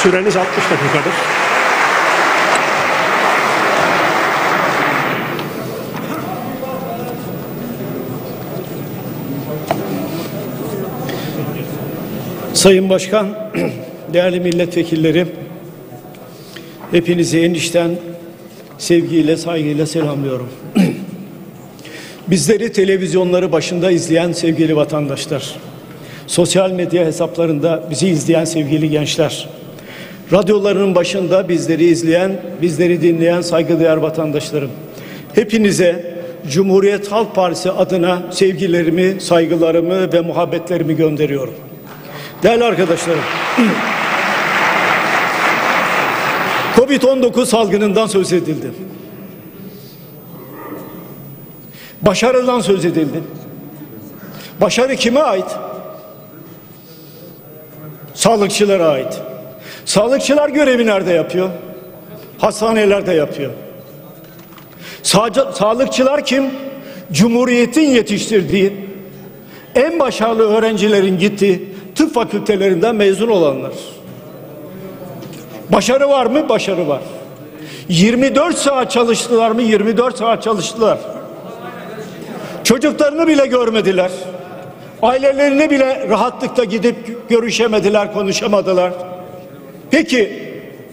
Süreniz 60 dakikadır. Sayın Başkan, değerli milletvekilleri, hepinizi en içten sevgiyle, saygıyla selamlıyorum. Bizleri televizyonları başında izleyen sevgili vatandaşlar, sosyal medya hesaplarında bizi izleyen sevgili gençler, radyolarının başında bizleri izleyen, bizleri dinleyen saygıdeğer vatandaşlarım, hepinize Cumhuriyet Halk Partisi adına sevgilerimi, saygılarımı ve muhabbetlerimi gönderiyorum. Değerli arkadaşlarım, Covid-19 salgınından söz edildi. Başarıdan söz edildi. Başarı kime ait? Sağlıkçılara ait. Sağlıkçılar görevi nerede yapıyor? Hastanelerde yapıyor. Sağlıkçılar kim? Cumhuriyetin yetiştirdiği, en başarılı öğrencilerin gittiği tıp fakültelerinden mezun olanlar. Başarı var mı? Başarı var. 24 saat çalıştılar mı? 24 saat çalıştılar. Çocuklarını bile görmediler. Ailelerine bile rahatlıkla gidip görüşemediler, konuşamadılar. Peki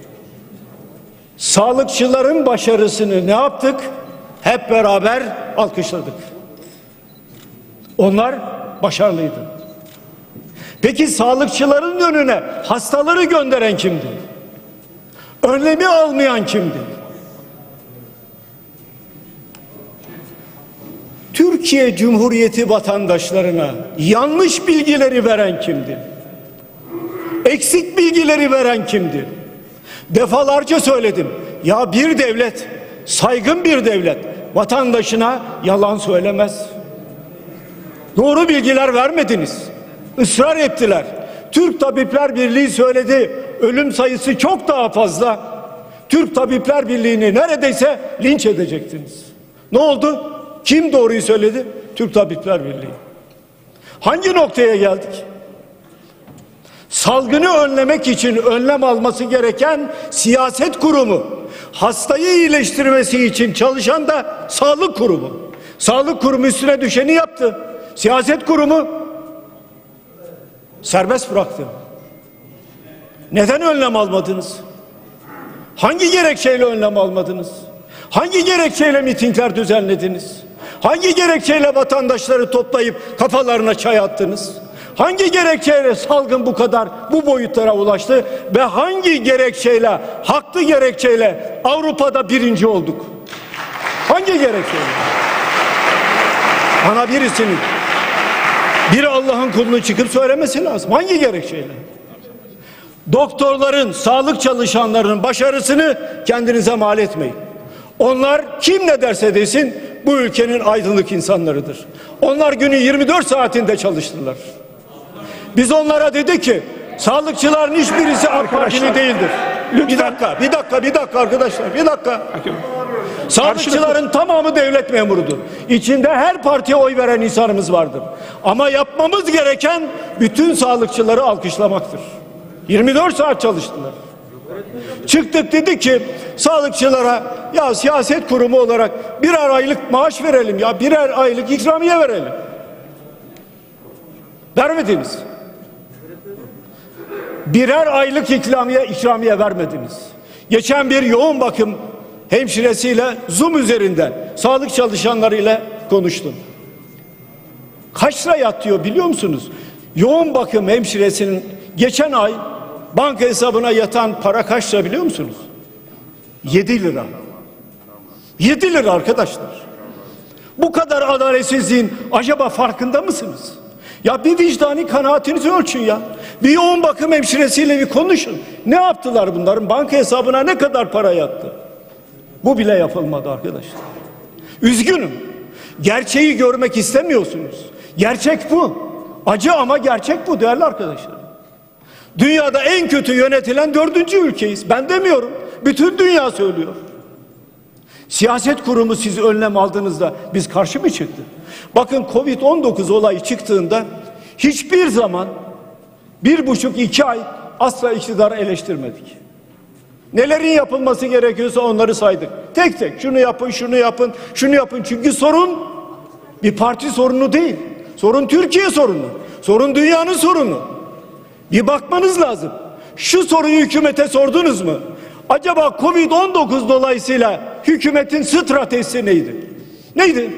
sağlıkçıların başarısını ne yaptık? Hep beraber alkışladık. Onlar başarılıydı. Peki sağlıkçıların önüne hastaları gönderen kimdi? Önlemi almayan kimdi? Türkiye Cumhuriyeti vatandaşlarına yanlış bilgileri veren kimdi? Eksik bilgileri veren kimdi? Defalarca söyledim. Ya bir devlet, saygın bir devlet vatandaşına yalan söylemez. Doğru bilgiler vermediniz. Israr ettiler. Türk Tabipler Birliği söyledi. Ölüm sayısı çok daha fazla. Türk Tabipler Birliği'ni neredeyse linç edecektiniz. Ne oldu? Kim doğruyu söyledi? Türk Tabipler Birliği. Hangi noktaya geldik? Salgını önlemek için önlem alması gereken siyaset kurumu, hastayı iyileştirmesi için çalışan da sağlık kurumu. Sağlık kurumu üstüne düşeni yaptı. Siyaset kurumu serbest bıraktı. Neden önlem almadınız? Hangi gerekçeyle önlem almadınız? Hangi gerekçeyle mitingler düzenlediniz? Hangi gerekçeyle vatandaşları toplayıp kafalarına çay attınız? Hangi gerekçeyle salgın bu boyutlara ulaştı ve hangi gerekçeyle, haklı gerekçeyle Avrupa'da birinci olduk? Hangi gerekçeyle? Bana birisinin, bir Allah'ın kulunu çıkıp söylemesi lazım. Hangi gerekçeyle? Doktorların, sağlık çalışanlarının başarısını kendinize mal etmeyin. Onlar kim ne derse desin bu ülkenin aydınlık insanlarıdır. Onlar günün 24 saatinde çalıştılar. Biz onlara dedik ki sağlıkçıların hiçbirisi AK Partili değildir. Bir dakika arkadaşlar, bir dakika. Sağlıkçıların tamamı devlet memurudur. İçinde her partiye oy veren insanımız vardır. Ama yapmamız gereken bütün sağlıkçıları alkışlamaktır. 24 saat çalıştılar. Çıktık dedik ki sağlıkçılara ya siyaset kurumu olarak birer aylık maaş verelim ya birer aylık ikramiye verelim. Vermediniz. Birer aylık ikramiye vermediniz. Geçen bir yoğun bakım hemşiresiyle Zoom üzerinden sağlık çalışanlarıyla konuştum. Kaç lira yatıyor biliyor musunuz? Yoğun bakım hemşiresinin geçen ay banka hesabına yatan para kaç lira biliyor musunuz? 7 lira. 7 lira arkadaşlar. Bu kadar adaletsizliğin acaba farkında mısınız? Ya bir vicdani kanaatinizi ölçün ya. Bir yoğun bakım hemşiresiyle bir konuşun. Ne yaptılar bunların? Banka hesabına ne kadar para yattı? Bu bile yapılmadı arkadaşlar. Üzgünüm. Gerçeği görmek istemiyorsunuz. Gerçek bu. Acı ama gerçek bu değerli arkadaşlar. Dünyada en kötü yönetilen 4. ülkeyiz. Ben demiyorum. Bütün dünya söylüyor. Siyaset kurumu siz önlem aldığınızda biz karşı mı çıktık? Bakın Covid-19 olayı çıktığında hiçbir zaman 1,5-2 ay asla iktidarı eleştirmedik. Nelerin yapılması gerekiyorsa onları saydık. Tek tek şunu yapın, şunu yapın, şunu yapın. Çünkü sorun bir parti sorunu değil. Sorun Türkiye sorunu. Sorun dünyanın sorunu. Bir bakmanız lazım. Şu soruyu hükümete sordunuz mu? Acaba Covid-19 dolayısıyla hükümetin stratejisi neydi? Neydi?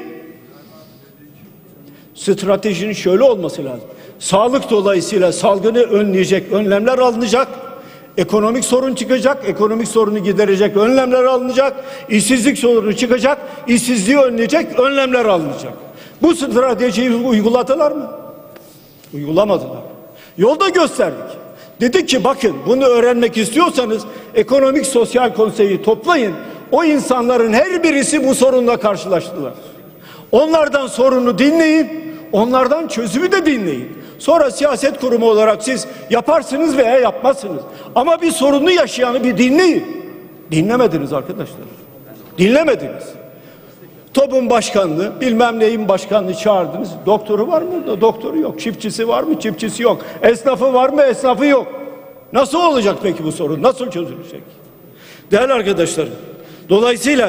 Stratejinin şöyle olması lazım. Sağlık dolayısıyla salgını önleyecek önlemler alınacak. Ekonomik sorun çıkacak. Ekonomik sorunu giderecek önlemler alınacak. İşsizlik sorunu çıkacak. İşsizliği önleyecek önlemler alınacak. Bu stratejiyi uyguladılar mı? Uygulamadılar. Yolda gösterdik. Dedik ki bakın bunu öğrenmek istiyorsanız ekonomik sosyal konseyi toplayın. O insanların her birisi bu sorunla karşılaştılar. Onlardan sorunu dinleyin. Onlardan çözümü de dinleyin. Sonra siyaset kurumu olarak siz yaparsınız veya yapmazsınız. Ama bir sorunu yaşayanı bir dinleyin. Dinlemediniz arkadaşlar. Dinlemediniz. TOB'un başkanlığı, bilmem neyin başkanlığı çağırdınız. Doktoru var mı orada? Doktoru yok. Çiftçisi var mı? Çiftçisi yok. Esnafı var mı? Esnafı yok. Nasıl olacak peki bu sorun? Nasıl çözülecek? Değerli arkadaşlarım, dolayısıyla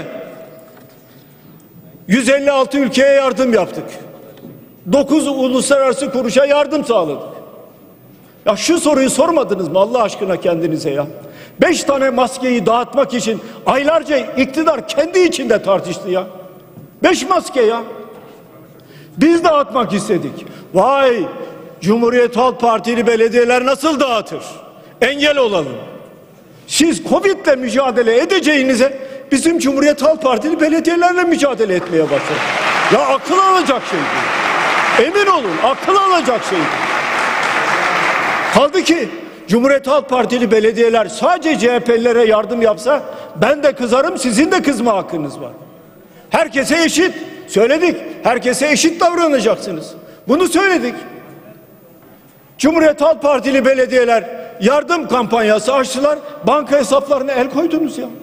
156 ülkeye yardım yaptık. 9 uluslararası kuruluşa yardım sağladık. Ya şu soruyu sormadınız mı Allah aşkına kendinize ya? 5 tane maskeyi dağıtmak için aylarca iktidar kendi içinde tartıştı ya. 5 maske ya. Biz dağıtmak istedik. Vay, Cumhuriyet Halk Partili belediyeler nasıl dağıtır? Engel olalım. Siz Covid'le mücadele edeceğinize bizim Cumhuriyet Halk Partili belediyelerle mücadele etmeye başladınız. Ya akıl alacak şey değil. Emin olun, akıl alacak şey değil. Kaldı ki Cumhuriyet Halk Partili belediyeler sadece CHP'lilere yardım yapsa ben de kızarım, sizin de kızma hakkınız var. Herkese eşit. Söyledik. Herkese eşit davranacaksınız. Bunu söyledik. Cumhuriyet Halk Partili belediyeler yardım kampanyası açtılar. Banka hesaplarına el koydunuz ya.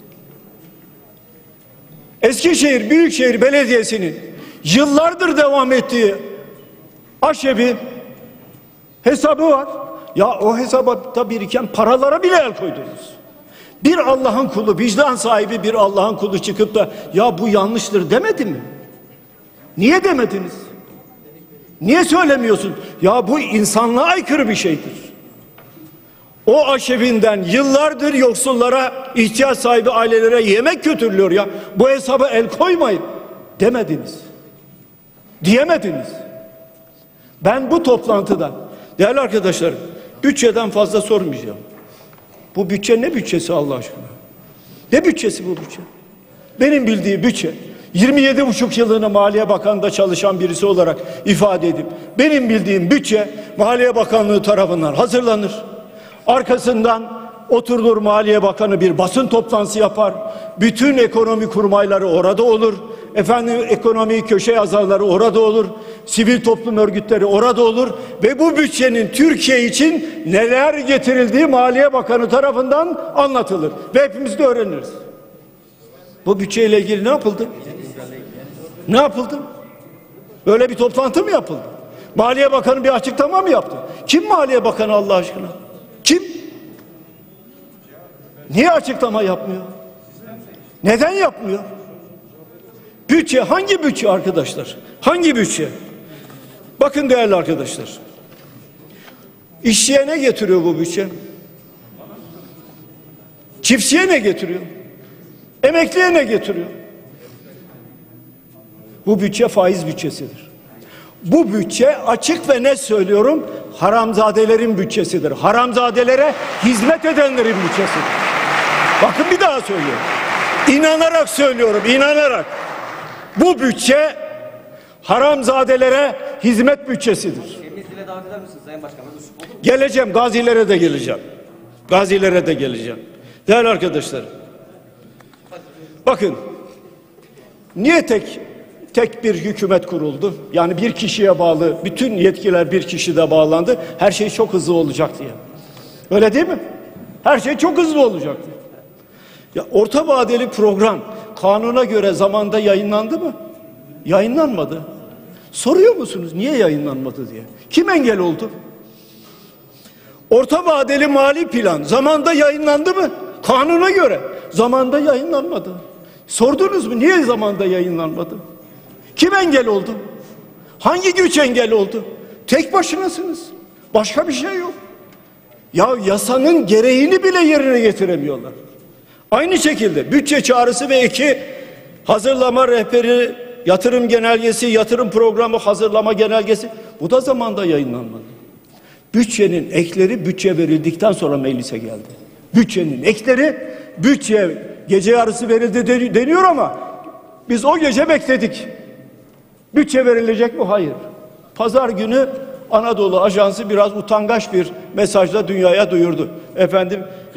Eskişehir Büyükşehir Belediyesi'nin yıllardır devam ettiği aşevi hesabı var. Ya o hesaba biriken paralara bile el koydunuz. Bir Allah'ın kulu, vicdan sahibi bir Allah'ın kulu çıkıp da ya bu yanlıştır demedi mi? Niye demediniz? Niye söylemiyorsun? Ya bu insanlığa aykırı bir şeydir. O aşevinden yıllardır yoksullara, ihtiyaç sahibi ailelere yemek götürülüyor ya. Bu hesaba el koymayın demediniz. Diyemediniz. Ben bu toplantıda değerli arkadaşlarım bütçeden fazla sormayacağım. Bu bütçe ne bütçesi Allah aşkına? Ne bütçesi bu bütçe? Benim bildiğim bütçe 27,5 yılını Maliye Bakanlığı'nda çalışan birisi olarak ifade edip benim bildiğim bütçe Maliye Bakanlığı tarafından hazırlanır. Arkasından oturulur, Maliye Bakanı bir basın toplantısı yapar. Bütün ekonomi kurmayları orada olur. Ekonomi köşe yazarları orada olur. Sivil toplum örgütleri orada olur. Ve bu bütçenin Türkiye için neler getirildiği Maliye Bakanı tarafından anlatılır. Ve hepimiz de öğreniriz. Bu bütçeyle ilgili ne yapıldı? Ne yapıldı? Böyle bir toplantı mı yapıldı? Maliye Bakanı bir açıklama mı yaptı? Kim Maliye Bakanı Allah aşkına? Kim? Niye açıklama yapmıyor? Neden yapmıyor? Bütçe hangi bütçe arkadaşlar? Hangi bütçe? Bakın değerli arkadaşlar. İşçiye ne getiriyor bu bütçe? Çiftçiye ne getiriyor? Emekliye ne getiriyor? Bu bütçe faiz bütçesidir. Bu bütçe açık ve net söylüyorum haramzadelerin bütçesidir. Haramzadelere hizmet edenlerin bütçesidir. Bakın bir daha söylüyorum. İnanarak söylüyorum, inanarak. Bu bütçe haramzadelere hizmet bütçesidir. Temizliğe davet eder misiniz Sayın Başkanım? Geleceğim, gazilere de geleceğim. Gazilere de geleceğim. Değerli arkadaşlar. Bakın, niye tek bir hükümet kuruldu? Yani bir kişiye bağlı, bütün yetkiler bir kişide bağlandı. Her şey çok hızlı olacak diye. Öyle değil mi? Her şey çok hızlı olacak diye. Ya orta vadeli program kanuna göre zamanda yayınlandı mı? Yayınlanmadı. Soruyor musunuz niye yayınlanmadı diye? Kim engel oldu? Orta vadeli mali plan zamanda yayınlandı mı? Kanuna göre zamanda yayınlanmadı. Sordunuz mu niye zamanda yayınlanmadı? Kim engel oldu? Hangi güç engel oldu? Tek başınasınız. Başka bir şey yok. Ya yasanın gereğini bile yerine getiremiyorlar. Aynı şekilde bütçe çağrısı ve eki hazırlama rehberi, yatırım genelgesi, yatırım programı hazırlama genelgesi, bu da zamanda yayınlanmadı. Bütçenin ekleri bütçe verildikten sonra meclise geldi. Bütçenin ekleri bütçe gece yarısı verildi deniyor ama biz o gece bekledik. Bütçe verilecek mi? Hayır. Pazar günü Anadolu Ajansı biraz utangaç bir mesajla dünyaya duyurdu. Efendim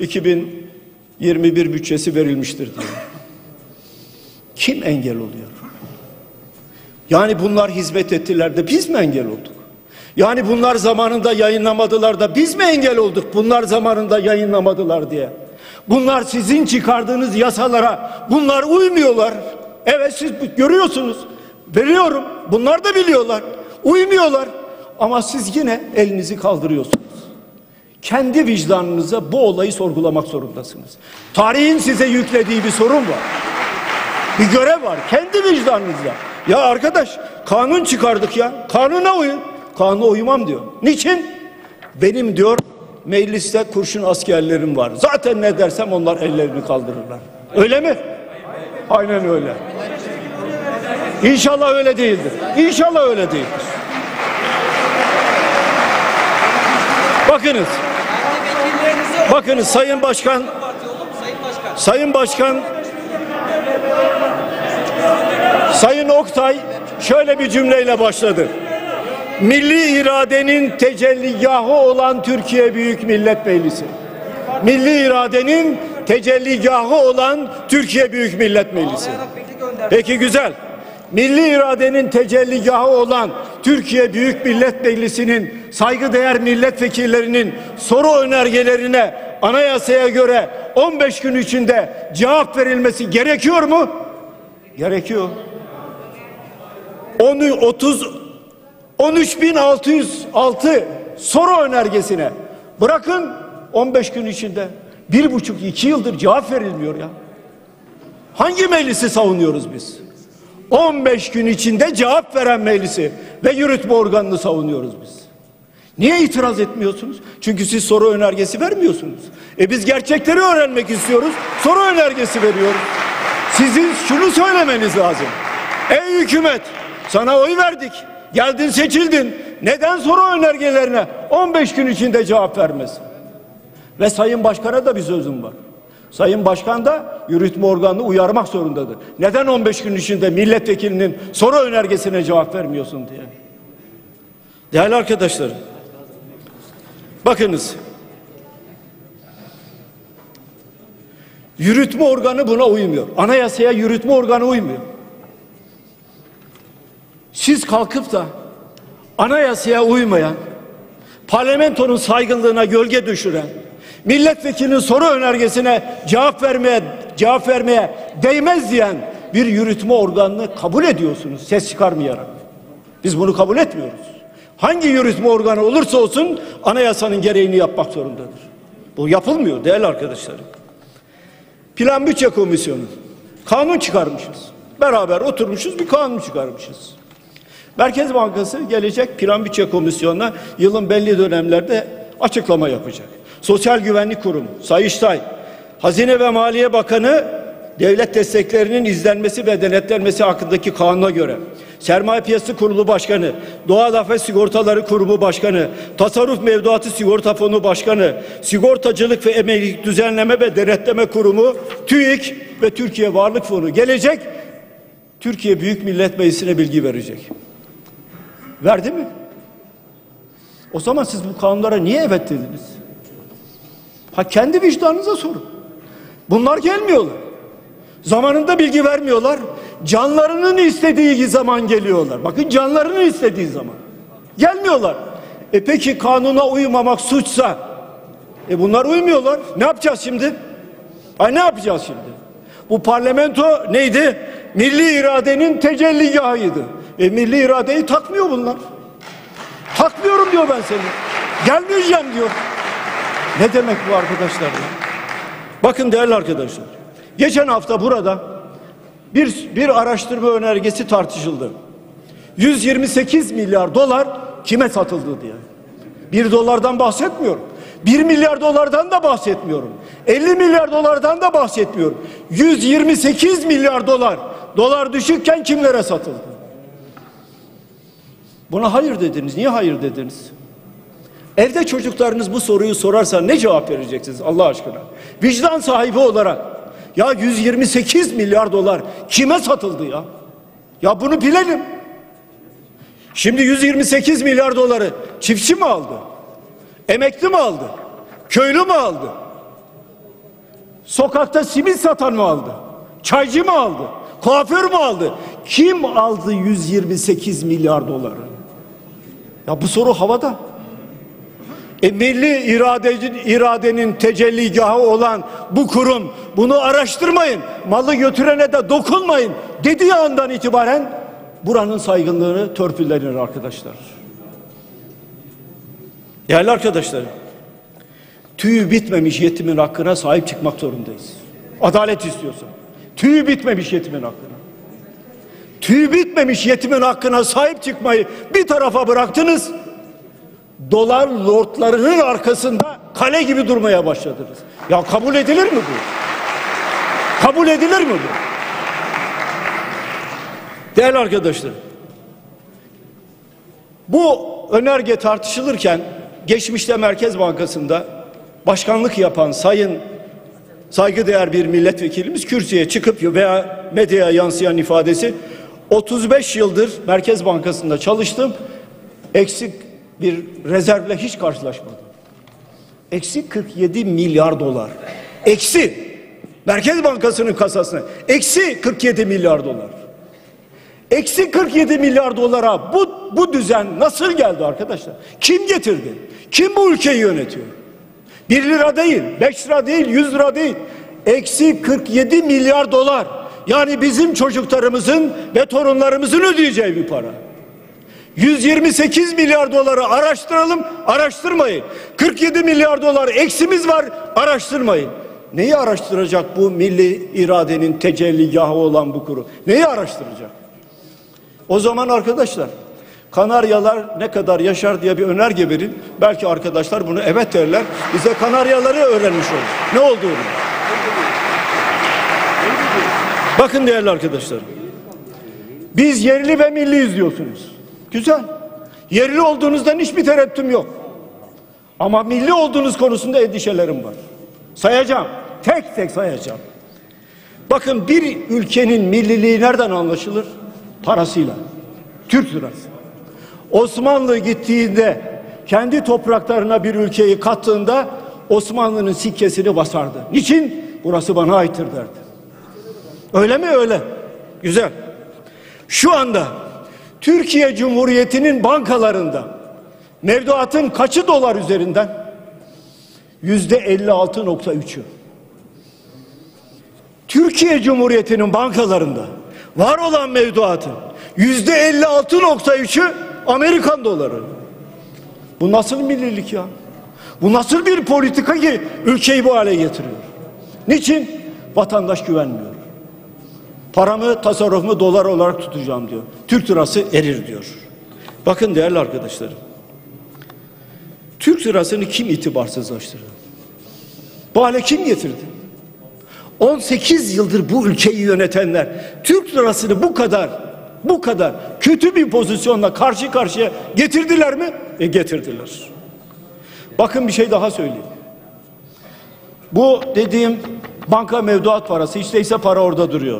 2021 bütçesi verilmiştir diye. Kim engel oluyor? Yani bunlar hizmet ettiler de biz mi engel olduk? Yani bunlar zamanında yayınlamadılar da biz mi engel olduk? Bunlar zamanında yayınlamadılar diye. Bunlar sizin çıkardığınız yasalara, bunlar uymuyorlar. Evet siz görüyorsunuz. Biliyorum. Bunlar da biliyorlar. Uymuyorlar. Ama siz yine elinizi kaldırıyorsunuz. Kendi vicdanınıza bu olayı sorgulamak zorundasınız. Tarihin size yüklediği bir sorun var. Bir görev var. Kendi vicdanınızda. Ya arkadaş kanun çıkardık ya. Kanuna uyun. Kanuna uymam diyor. Niçin? Benim diyor mecliste kurşun askerlerim var. Zaten ne dersem onlar ellerini kaldırırlar. Öyle mi? Aynen öyle. İnşallah öyle değildir. İnşallah öyle değildir. Bakınız. Bakınız Sayın Başkan. Sayın Oktay şöyle bir cümleyle başladı. Milli iradenin tecelligahı olan Türkiye Büyük Millet Meclisi. Milli iradenin tecelligahı olan Türkiye Büyük Millet Meclisi. Peki güzel. Milli iradenin tecelligahı olan Türkiye Büyük Millet Meclisi'nin saygıdeğer milletvekillerinin soru önergelerine anayasaya göre 15 gün içinde cevap verilmesi gerekiyor mu? Gerekiyor. 13.606 soru önergesine bırakın 15 gün içinde 1,5-2 yıldır cevap verilmiyor ya. Hangi meclisi savunuyoruz biz? 15 gün içinde cevap veren meclisi ve yürütme organını savunuyoruz biz. Niye itiraz etmiyorsunuz? Çünkü siz soru önergesi vermiyorsunuz. Biz gerçekleri öğrenmek istiyoruz. Soru önergesi veriyoruz. Sizin şunu söylemeniz lazım. Ey hükümet, sana oy verdik. Geldin seçildin. Neden soru önergelerine 15 gün içinde cevap vermesin? Ve Sayın Başkan'a da bir sözüm var. Sayın Başkan da yürütme organını uyarmak zorundadır. Neden 15 gün içinde milletvekilinin soru önergesine cevap vermiyorsun diye. Değerli arkadaşlarım, bakınız. Yürütme organı buna uymuyor. Anayasaya yürütme organı uymuyor. Siz kalkıp da anayasaya uymayan, parlamentonun saygınlığına gölge düşüren, milletvekilinin soru önergesine cevap vermeye değmez diyen bir yürütme organını kabul ediyorsunuz ses çıkarmayarak. Biz bunu kabul etmiyoruz. Hangi yürütme organı olursa olsun anayasanın gereğini yapmak zorundadır. Bu yapılmıyor değerli arkadaşlarım. Plan Bütçe Komisyonu kanun çıkarmışız. Beraber oturmuşuz bir kanun çıkarmışız. Merkez Bankası gelecek Plan Bütçe Komisyonu'na yılın belli dönemlerde açıklama yapacak. Sosyal Güvenlik Kurumu, Sayıştay, Hazine ve Maliye Bakanı devlet desteklerinin izlenmesi ve denetlenmesi hakkındaki kanuna göre, Sermaye Piyasası Kurulu Başkanı, Doğal Afet Sigortaları Kurumu Başkanı, Tasarruf Mevduatı Sigorta Fonu Başkanı, Sigortacılık ve Emeklilik Düzenleme ve Denetleme Kurumu, TÜİK ve Türkiye Varlık Fonu gelecek, Türkiye Büyük Millet Meclisi'ne bilgi verecek. Verdi mi? O zaman siz bu kanunlara niye evet dediniz? Kendi vicdanınıza sorun. Bunlar gelmiyorlar. Zamanında bilgi vermiyorlar. Canlarının istediği zaman geliyorlar. Bakın canlarının istediği zaman. Gelmiyorlar. Peki kanuna uymamak suçsa bunlar uymuyorlar. Ne yapacağız şimdi? Ne yapacağız şimdi? Bu parlamento neydi? Milli iradenin tecelligahıydı. Milli iradeyi takmıyor bunlar. Takmıyorum diyor ben seni. Gelmeyeceğim diyor. Ne demek bu arkadaşlar ya? Bakın değerli arkadaşlar. Geçen hafta burada bir araştırma önergesi tartışıldı. 128 milyar dolar kime satıldı diye. 1 dolardan bahsetmiyorum. 1 milyar dolardan da bahsetmiyorum. 50 milyar dolardan da bahsetmiyorum. 128 milyar dolar. Dolar düşükken kimlere satıldı? Buna hayır dediniz. Niye hayır dediniz? Evde çocuklarınız bu soruyu sorarsa ne cevap vereceksiniz Allah aşkına? Vicdan sahibi olarak ya 128 milyar dolar kime satıldı ya? Ya bunu bilelim. Şimdi 128 milyar doları çiftçi mi aldı? Emekli mi aldı? Köylü mü aldı? Sokakta simit satan mı aldı? Çaycı mı aldı? Kuaför mü aldı? Kim aldı 128 milyar doları? Ya bu soru havada. Milli iradenin tecelligahı olan bu kurum bunu araştırmayın, malı götürene de dokunmayın dediği andan itibaren buranın saygınlığını törpülenir arkadaşlar. Değerli arkadaşlar, tüyü bitmemiş yetimin hakkına sahip çıkmak zorundayız. Adalet istiyorsan. Tüyü bitmemiş yetimin hakkına. Tüyü bitmemiş yetimin hakkına sahip çıkmayı bir tarafa bıraktınız. Dolar lordlarının arkasında kale gibi durmaya başladınız. Ya kabul edilir mi bu? Kabul edilir mi bu? Değerli arkadaşlar, bu önerge tartışılırken geçmişte Merkez Bankası'nda başkanlık yapan saygıdeğer bir milletvekilimiz kürsüye çıkıp veya medyaya yansıyan ifadesi 35 yıldır Merkez Bankası'nda çalıştım, eksik bir rezervle hiç karşılaşmadım. Eksi 47 milyar dolar. Eksi. Merkez Bankası'nın kasasına. Eksi 47 milyar dolar. Eksi 47 milyar dolara bu düzen nasıl geldi arkadaşlar? Kim getirdi? Kim bu ülkeyi yönetiyor? 1 lira değil, 5 lira değil, 100 lira değil. Eksi 47 milyar dolar. Yani bizim çocuklarımızın ve torunlarımızın ödeyeceği bir para. 128 milyar doları araştıralım, araştırmayın. 47 milyar dolar eksimiz var, araştırmayın. Neyi araştıracak bu milli iradenin tecelligahı olan bu kurum? Neyi araştıracak? O zaman arkadaşlar, Kanaryalar ne kadar yaşar diye bir önerge verin. Belki arkadaşlar bunu evet derler. Bize Kanaryaları öğrenmiş olur. Ne olduğunu. Bakın değerli arkadaşlar. Biz yerli ve milliyiz diyorsunuz. Güzel. Yerli olduğunuzdan hiçbir tereddütüm yok. Ama milli olduğunuz konusunda endişelerim var. Sayacağım. Tek tek sayacağım. Bakın bir ülkenin milliliği nereden anlaşılır? Parasıyla. Türk lirası. Osmanlı gittiğinde kendi topraklarına bir ülkeyi kattığında Osmanlı'nın sikkesini basardı. Niçin? Burası bana aittir derdi. Öyle mi? Öyle. Güzel. Şu anda Türkiye Cumhuriyeti'nin bankalarında mevduatın kaçı dolar üzerinden? %56.3'ü. Türkiye Cumhuriyeti'nin bankalarında var olan mevduatın %56.3'ü Amerikan doları. Bu nasıl millilik ya? Bu nasıl bir politika ki ülkeyi bu hale getiriyor? Niçin? Vatandaş güvenmiyor. Paramı, tasarrufumu dolar olarak tutacağım diyor. Türk lirası erir diyor. Bakın değerli arkadaşlarım. Türk lirasını kim itibarsızlaştırdı? Bu hale kim getirdi? 18 yıldır bu ülkeyi yönetenler Türk lirasını bu kadar kötü bir pozisyonla karşı karşıya getirdiler mi? Getirdiler. Bakın bir şey daha söyleyeyim. Bu dediğim banka mevduat parası, hiç değilse para orada duruyor.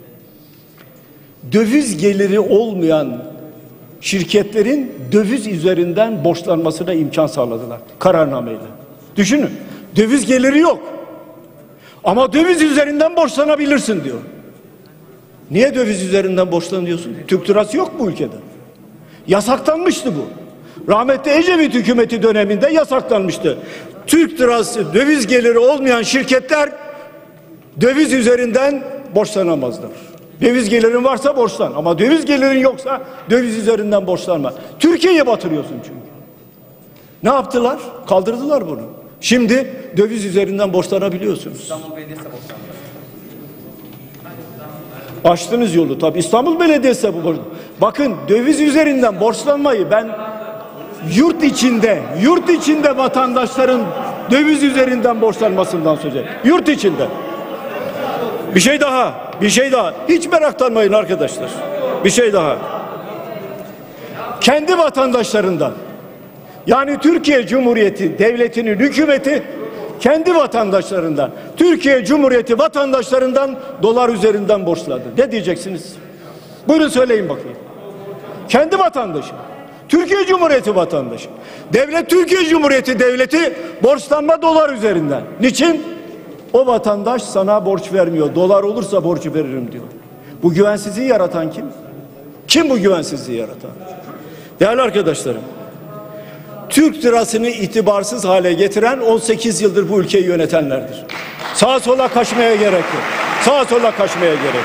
Döviz geliri olmayan şirketlerin döviz üzerinden borçlanmasına imkan sağladılar kararnameyle. Düşünün, döviz geliri yok ama döviz üzerinden borçlanabilirsin diyor. Niye döviz üzerinden borçlanıyorsun? Türk lirası yok bu ülkede. Yasaklanmıştı bu. Rahmetli Ecevit hükümeti döneminde yasaklanmıştı. Türk lirası döviz geliri olmayan şirketler döviz üzerinden borçlanamazlar. Döviz gelirin varsa borçlan ama döviz gelirin yoksa döviz üzerinden borçlanma. Türkiye'ye batırıyorsun çünkü. Ne yaptılar? Kaldırdılar bunu. Şimdi döviz üzerinden borçlanabiliyorsunuz. İstanbul Belediyesi de borçlandı. Açtınız yolu tabii. İstanbul Belediyesi de bu borç. Bakın döviz üzerinden borçlanmayı ben yurt içinde vatandaşların döviz üzerinden borçlanmasından söz ediyorum. Yurt içinde. Bir şey daha. Hiç meraklanmayın arkadaşlar. Bir şey daha. Kendi vatandaşlarından, yani Türkiye Cumhuriyeti Devleti'nin hükümeti kendi vatandaşlarından, Türkiye Cumhuriyeti vatandaşlarından dolar üzerinden borçladı. Ne diyeceksiniz? Buyurun söyleyin bakayım. Kendi vatandaşı. Türkiye Cumhuriyeti vatandaşı. Devlet Türkiye Cumhuriyeti Devleti borçlanma dolar üzerinden. Niçin? O vatandaş sana borç vermiyor. Dolar olursa borcu veririm diyor. Bu güvensizliği yaratan kim? Kim bu güvensizliği yaratan? Değerli arkadaşlarım, Türk lirasını itibarsız hale getiren 18 yıldır bu ülkeyi yönetenlerdir. Sağa sola kaçmaya gerek yok.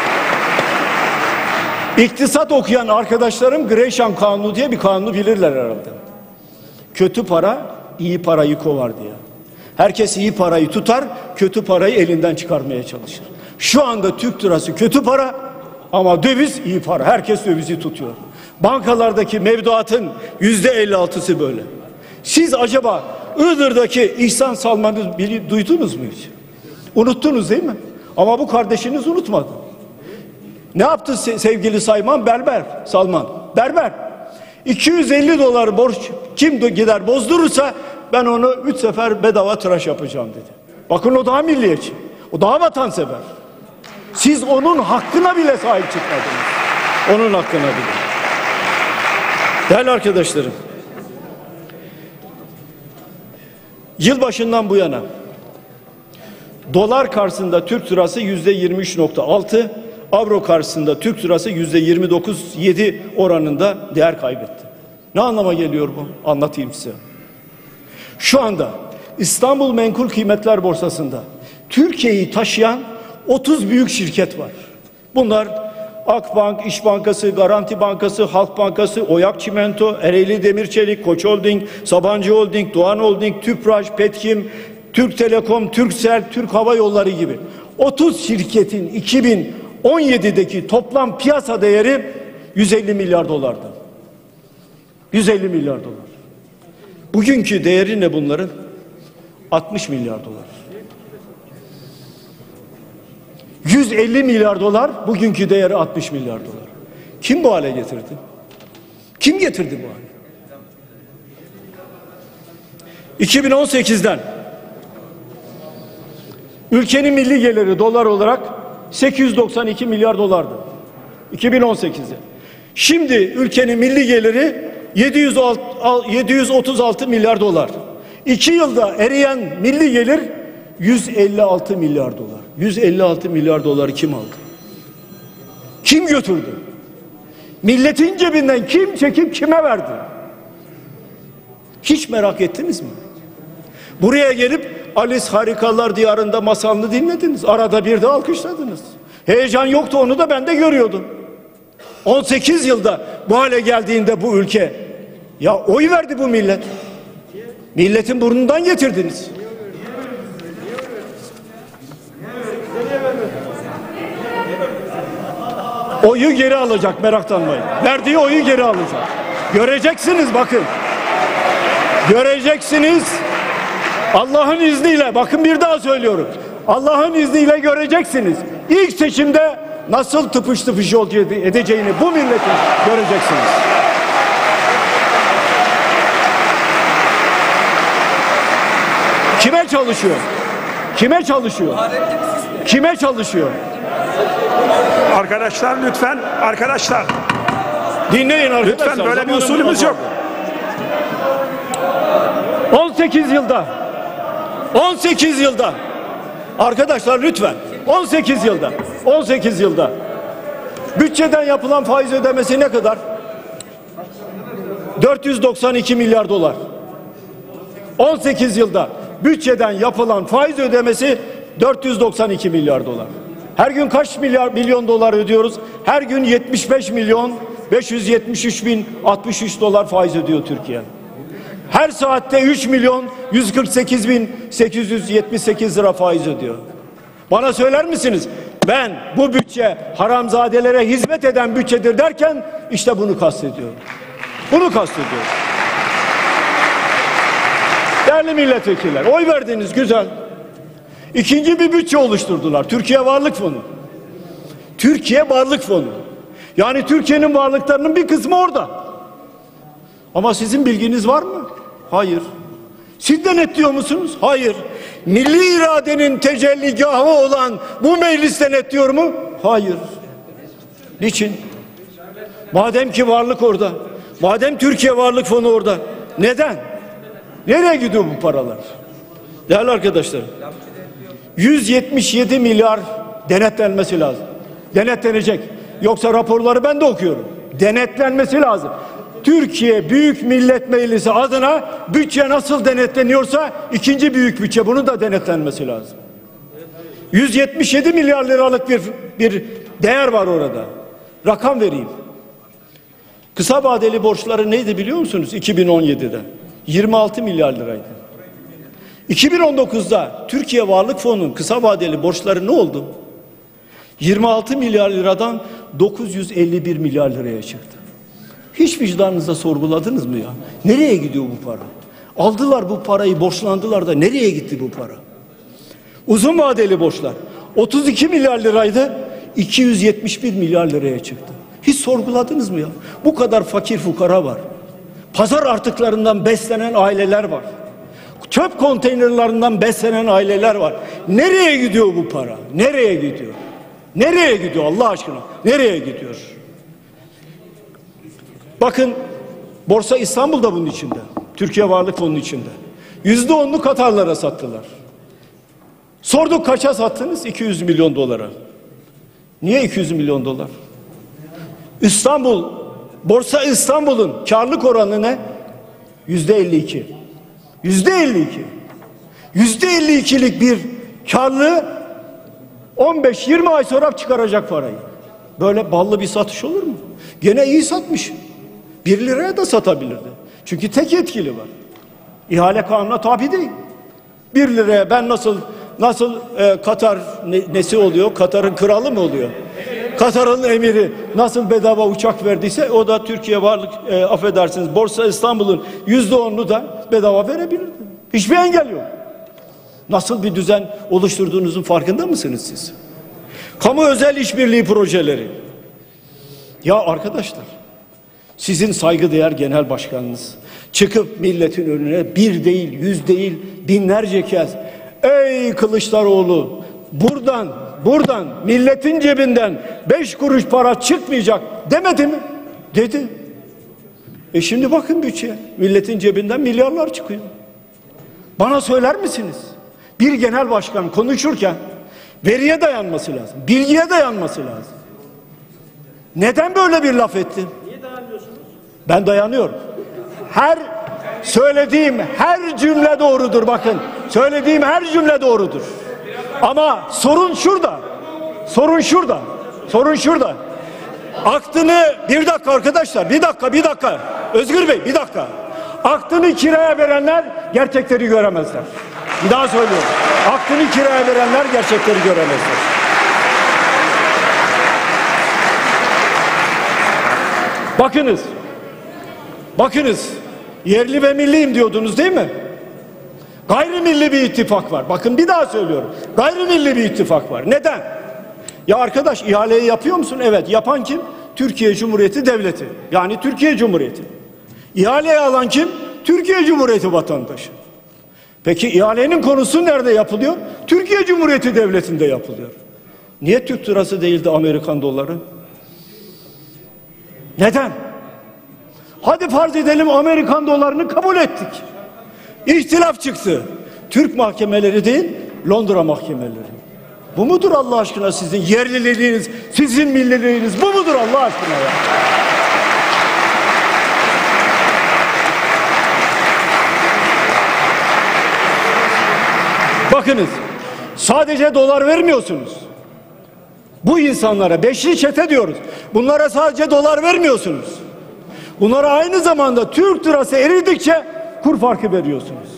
İktisat okuyan arkadaşlarım Gresham Kanunu diye bir kanunu bilirler herhalde. Kötü para iyi parayı kovar diye. Herkes iyi parayı tutar, kötü parayı elinden çıkarmaya çalışır. Şu anda Türk lirası kötü para ama döviz iyi para. Herkes dövizi tutuyor. Bankalardaki mevduatın %56'sı böyle. Siz acaba Iğdır'daki İhsan Salman'ı duydunuz mu hiç? Unuttunuz değil mi? Ama bu kardeşiniz unutmadı. Ne yaptı sevgili Salman? Berber. 250 dolar borç kim gider bozdurursa ben onu 3 sefer bedava tıraş yapacağım dedi. Bakın o daha milliyetçi. O daha vatansever. Siz onun hakkına bile sahip çıkmadınız. Onun hakkına bile. Değerli arkadaşlarım, yılbaşından bu yana dolar karşısında Türk lirası %23.6, avro karşısında Türk lirası %29.7 oranında değer kaybetti. Ne anlama geliyor bu? Anlatayım size. Şu anda İstanbul Menkul Kıymetler Borsası'nda Türkiye'yi taşıyan 30 büyük şirket var. Bunlar Akbank, İş Bankası, Garanti Bankası, Halk Bankası, Oyak Çimento, Ereğli Demirçelik, Koç Holding, Sabancı Holding, Doğan Holding, Tüpraş, Petkim, Türk Telekom, Turkcell, Türk Hava Yolları gibi 30 şirketin 2017'deki toplam piyasa değeri 150 milyar dolardı. 150 milyar dolar. Bugünkü değeri ne bunların? 60 milyar dolar. 150 milyar dolar, bugünkü değeri 60 milyar dolar. Kim bu hale getirdi? Kim getirdi bu hale? 2018'den ülkenin milli geliri dolar olarak 892 milyar dolardı. 2018'de. Şimdi ülkenin milli geliri 736 milyar dolar. 2 yılda eriyen milli gelir 156 milyar dolar. 156 milyar doları kim aldı? Kim götürdü? Milletin cebinden kim çekip kime verdi? Hiç merak ettiniz mi? Buraya gelip Alice Harikalar Diyarı'nda masalını dinlediniz. Arada bir de alkışladınız. Heyecan yoktu, onu da ben de görüyordum. 18 yılda bu hale geldiğinde bu ülke, ya oy verdi bu millet. Milletin burnundan getirdiniz. Oyu geri alacak, meraklanmayın. Verdiği oyu geri alacak. Göreceksiniz bakın. Göreceksiniz. Allah'ın izniyle, bakın bir daha söylüyorum. Allah'ın izniyle göreceksiniz. İlk seçimde nasıl tıpış tıpış yolcu edeceğini bu milletin göreceksiniz. Kime çalışıyor? Kime çalışıyor? Kime çalışıyor? Arkadaşlar lütfen, arkadaşlar. Dinleyin arkadaşlar. Lütfen, böyle bir usulümüz yok. 18 yılda arkadaşlar lütfen 18 yılda bütçeden yapılan faiz ödemesi ne kadar? 492 milyar dolar. 18 yılda bütçeden yapılan faiz ödemesi 492 milyar dolar. Her gün kaç milyon dolar ödüyoruz? Her gün 75 milyon 573 bin 63 dolar faiz ödüyor Türkiye. Her saatte 3.148.878 lira faiz ödüyor. Bana söyler misiniz? Ben bu bütçe haramzadelere hizmet eden bütçedir derken işte bunu kastediyorum. Bunu kastediyorum. Değerli milletvekiller, oy verdiniz, güzel. İkinci bir bütçe oluşturdular. Türkiye Varlık Fonu. Türkiye Varlık Fonu. Yani Türkiye'nin varlıklarının bir kısmı orada. Ama sizin bilginiz var mı? Hayır. Siz denetliyor musunuz? Hayır. Milli iradenin tecelligahı olan bu meclis denetliyor mu? Hayır. Niçin? Madem ki varlık orada. Madem Türkiye Varlık Fonu orada. Neden? Nereye gidiyor bu paralar? Değerli arkadaşlar, 177 milyar denetlenmesi lazım. Denetlenecek. Yoksa raporları ben de okuyorum. Denetlenmesi lazım. Türkiye Büyük Millet Meclisi adına bütçe nasıl denetleniyorsa ikinci büyük bütçe bunun da denetlenmesi lazım. 177 milyar liralık bir değer var orada. Rakam vereyim. Kısa vadeli borçları neydi biliyor musunuz 2017'de? 26 milyar liraydı. 2019'da Türkiye Varlık Fonu'nun kısa vadeli borçları ne oldu? 26 milyar liradan 951 milyar liraya çıktı. Hiç vicdanınızda sorguladınız mı ya? Nereye gidiyor bu para? Aldılar bu parayı, borçlandılar da nereye gitti bu para? Uzun vadeli borçlar 32 milyar liraydı, 271 milyar liraya çıktı. Hiç sorguladınız mı ya? Bu kadar fakir fukara var. Pazar artıklarından beslenen aileler var. Çöp konteynerlerinden beslenen aileler var. Nereye gidiyor bu para? Nereye gidiyor? Nereye gidiyor Allah aşkına? Nereye gidiyor? Bakın Borsa İstanbul da bunun içinde. Türkiye Varlık Fonu'nun içinde. %10'unu Katarlara sattılar. Sorduk kaça sattınız? 200 milyon dolara. Niye 200 milyon dolar? Borsa İstanbul'un karlılık oranı ne? %52. %52. %52'lik bir karlılığı 15-20 ay sonra çıkaracak parayı. Böyle ballı bir satış olur mu? Gene iyi satmış. 1 liraya da satabilirdi. Çünkü tek yetkili var. İhale kanununa tabi değil. 1 liraya ben nasıl Katar nesi oluyor? Katar'ın kralı mı oluyor? Katar'ın emiri nasıl bedava uçak verdiyse o da Türkiye Varlık affedersiniz Borsa İstanbul'un %10'unu da bedava verebilirdi. Hiçbir engel yok. Nasıl bir düzen oluşturduğunuzun farkında mısınız siz? Kamu özel işbirliği projeleri. Ya arkadaşlar, sizin saygıdeğer genel başkanınız çıkıp milletin önüne bir değil, 100 değil, binlerce kez ey Kılıçdaroğlu buradan milletin cebinden 5 kuruş para çıkmayacak demedi mi? Dedi. Şimdi bakın bütçeye, milletin cebinden milyarlar çıkıyor. Bana söyler misiniz? Bir genel başkan konuşurken veriye dayanması lazım, bilgiye dayanması lazım. Neden böyle bir laf etti? Niye dayanmıyorsunuz? Ben dayanıyorum. Söylediğim her cümle doğrudur bakın. Söylediğim her cümle doğrudur. Ama sorun şurada. Sorun şurada. Aklını bir dakika arkadaşlar. Bir dakika. Özgür Bey bir dakika. Aklını kiraya verenler gerçekleri göremezler. Bir daha söylüyorum. Aklını kiraya verenler gerçekleri göremezler. Bakınız. Yerli ve milliyim diyordunuz değil mi? Gayrimilli bir ittifak var. Bakın bir daha söylüyorum. Gayrimilli bir ittifak var. Neden? Ya arkadaş ihaleyi yapıyor musun? Evet. Yapan kim? Türkiye Cumhuriyeti Devleti. Yani Türkiye Cumhuriyeti. İhaleyi alan kim? Türkiye Cumhuriyeti vatandaşı. Peki ihalenin konusu nerede yapılıyor? Türkiye Cumhuriyeti Devleti'nde yapılıyor. Niye Türk lirası değil de Amerikan doları? Neden? Hadi farz edelim Amerikan dolarını kabul ettik. İhtilaf çıktı. Türk mahkemeleri değil, Londra mahkemeleri. Bu mudur Allah aşkına sizin yerliliğiniz, sizin milliliğiniz? Bu mudur Allah aşkına ya? Bakınız, sadece dolar vermiyorsunuz. Bu insanlara beşli çete diyoruz. Bunlara sadece dolar vermiyorsunuz. Bunlara aynı zamanda Türk lirası eridikçe kur farkı veriyorsunuz.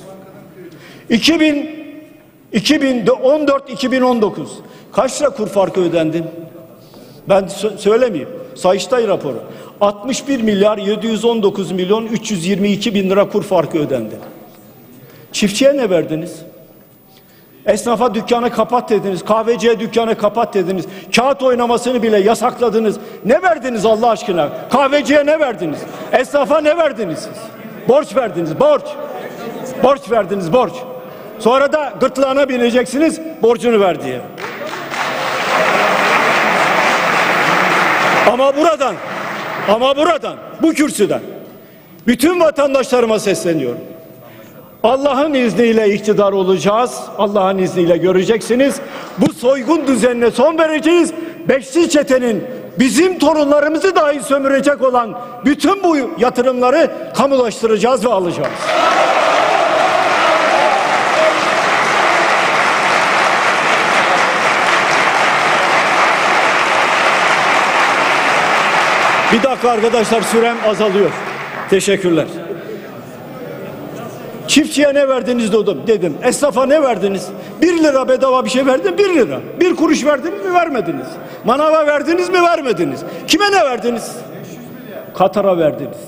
2014-2019 kaç lira kur farkı ödendi? Ben söylemeyeyim. Sayıştay raporu. 61 milyar 719 milyon 322 bin lira kur farkı ödendi. Çiftçiye ne verdiniz? Esnafa dükkanı kapat dediniz. Kahveciye dükkanı kapat dediniz. Kağıt oynamasını bile yasakladınız. Ne verdiniz Allah aşkına? Kahveciye ne verdiniz? Esnafa ne verdiniz siz? Borç verdiniz, borç. Borç verdiniz, borç. Sonra da gırtlağına bineceksiniz borcunu ver diye. Ama buradan, bu kürsüden bütün vatandaşlarıma sesleniyorum. Allah'ın izniyle iktidar olacağız. Allah'ın izniyle göreceksiniz. Bu soygun düzenine son vereceğiz. Beşli çetenin bizim torunlarımızı dahi sömürecek olan bütün bu yatırımları kamulaştıracağız ve alacağız. Bir dakika arkadaşlar, sürem azalıyor. Teşekkürler. Çiftçiye ne verdiniz dedim. Esnafa ne verdiniz? 1 lira bedava bir şey verdin, 1 lira. 1 kuruş verdiniz mi, vermediniz? Manava verdiniz mi, vermediniz? Kime ne verdiniz? Katar'a verdiniz.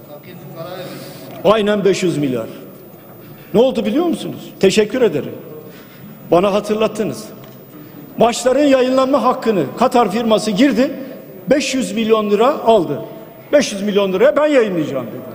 Aynen 500 milyar. Ne oldu biliyor musunuz? Teşekkür ederim. Bana hatırlattınız. Maçların yayınlanma hakkını Katar firması girdi. 500 milyon lira aldı. 500 milyon liraya ben yayınlayacağım dedi.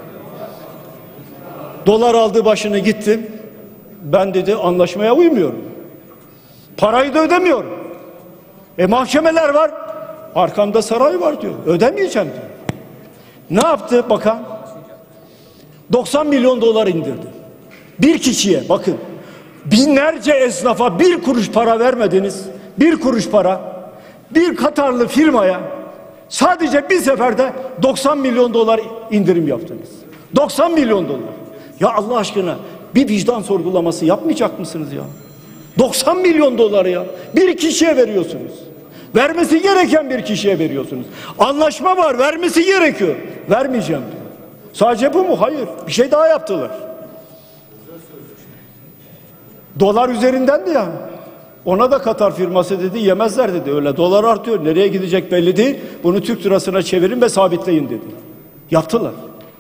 Dolar aldı başını gitti. Ben dedi anlaşmaya uymuyorum. Parayı da ödemiyorum. Mahkemeler var. Arkamda saray var diyor. Ödemeyeceğim diyor. Ne yaptı bakan? 90 milyon dolar indirdi. Bir kişiye bakın. Binlerce esnafa 1 kuruş para vermediniz. 1 kuruş para. Bir Katarlı firmaya sadece bir seferde 90 milyon dolar indirim yaptınız. 90 milyon dolar. Ya Allah aşkına bir vicdan sorgulaması yapmayacak mısınız ya? 90 milyon dolar ya. Bir kişiye veriyorsunuz. Vermesi gereken bir kişiye veriyorsunuz. Anlaşma var, vermesi gerekiyor. Vermeyeceğim diyor. Sadece bu mu? Hayır. Bir şey daha yaptılar. Dolar üzerinden de yani. Ona da Katar firması dedi yemezler dedi. Öyle dolar artıyor. Nereye gidecek belli değil. Bunu Türk lirasına çevirin ve sabitleyin dedi. Yaptılar.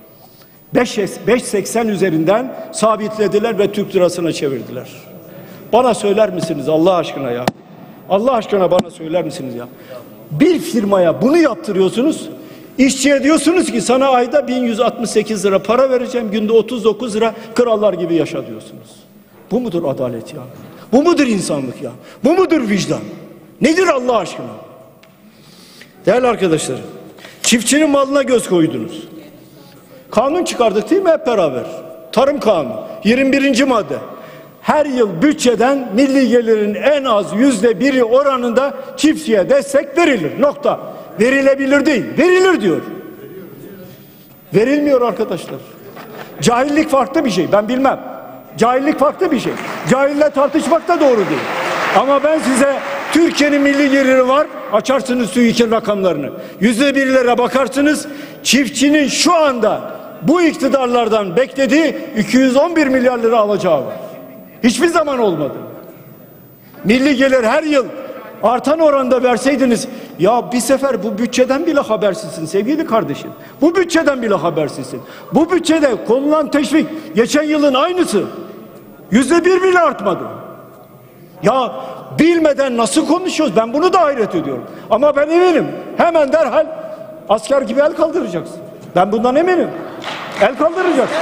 5.80 üzerinden sabitlediler ve Türk lirasına çevirdiler. Bana söyler misiniz Allah aşkına ya? Allah aşkına bana söyler misiniz ya? Bir firmaya bunu yaptırıyorsunuz. İşçiye diyorsunuz ki sana ayda 1168 lira para vereceğim. Günde 39 lira krallar gibi yaşa diyorsunuz. Bu mudur adalet ya? Bu mudur insanlık ya? Bu mudur vicdan? Nedir Allah aşkına? Değerli arkadaşlarım, çiftçinin malına göz koydunuz. Kanun çıkardık değil mi hep beraber? Tarım Kanunu 21. madde. Her yıl bütçeden milli gelirin en az %1'i oranında çiftçiye destek verilir. Nokta. Verilebilir değil. Verilir diyor. Verilmiyor arkadaşlar. Cahillik farklı bir şey. Ben bilmem. Cahillik farklı bir şey. Cahille tartışmak da doğru değil. Ama ben size Türkiye'nin milli geliri var. Açarsınız TÜİK'in rakamlarını. %1'lere bakarsınız. Çiftçinin şu anda bu iktidarlardan beklediği 211 milyar lira alacağı var. Hiçbir zaman olmadı. Milli gelir her yıl artan oranda verseydiniz, ya bir sefer bu bütçeden bile habersizsin sevgili kardeşim. Bu bütçeden bile habersizsin. Bu bütçede konulan teşvik geçen yılın aynısı. %1 bile artmadı. Ya bilmeden nasıl konuşuyoruz? Ben bunu da hayret ediyorum. Ama ben eminim. Hemen derhal asker gibi el kaldıracaksın. Ben bundan eminim. El kaldıracaksın.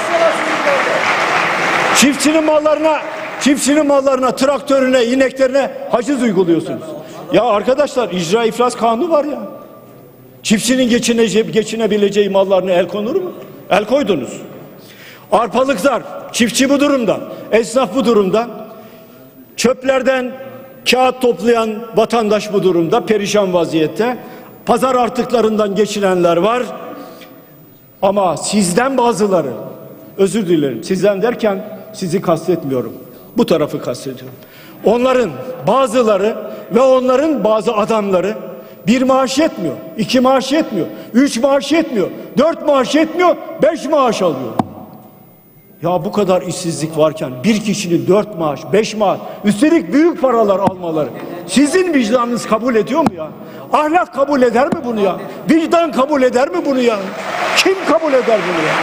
Çiftçinin mallarına, traktörüne, ineklerine haciz uyguluyorsunuz. Ya arkadaşlar icra iflas kanunu var ya. Çiftçinin geçinebileceği mallarına el konur mu? El koydunuz. Arpalıklar, çiftçi bu durumda, esnaf bu durumda. Çöplerden kağıt toplayan vatandaş bu durumda, perişan vaziyette. Pazar artıklarından geçinenler var. Ama sizden bazıları, özür dilerim, sizden derken sizi kastetmiyorum. Bu tarafı kastediyorum. Onların bazıları ve onların bazı adamları 1 maaş yetmiyor, 2 maaş yetmiyor, 3 maaş yetmiyor, 4 maaş yetmiyor, 5 maaş alıyor. Ya bu kadar işsizlik varken bir kişinin 4 maaş, 5 maaş, üstelik büyük paralar almaları sizin vicdanınız kabul ediyor mu ya? Ahlak kabul eder mi bunu ya? Vicdan kabul eder mi bunu ya? Kim kabul eder bunu ya?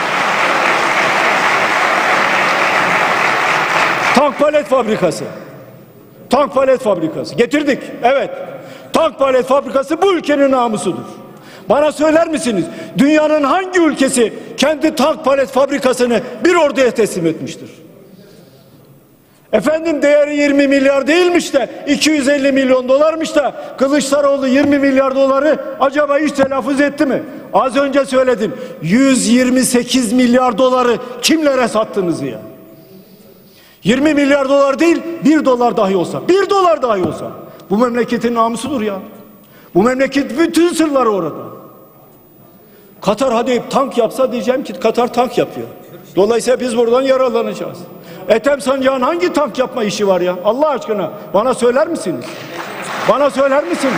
Tank palet fabrikası. Tank palet fabrikası. Getirdik. Evet. Tank palet fabrikası bu ülkenin namusudur. Bana söyler misiniz? Dünyanın hangi ülkesi kendi tank palet fabrikasını bir orduya teslim etmiştir? Efendim değeri 20 milyar değilmiş de 250 milyon dolarmış da Kılıçdaroğlu 20 milyar doları acaba hiç telaffuz etti mi? Az önce söyledim. 128 milyar doları kimlere sattınız ya? 20 milyar dolar değil, 1 dolar dahi olsa, 1 dolar dahi olsa bu memleketin namusudur ya. Bu memleket bütün sırları orada. Katar hadi tank yapsa diyeceğim ki Katar tank yapıyor. Dolayısıyla biz buradan yararlanacağız. Ethem Sancak'ın hangi tank yapma işi var ya? Allah aşkına bana söyler misiniz? Bana söyler misiniz?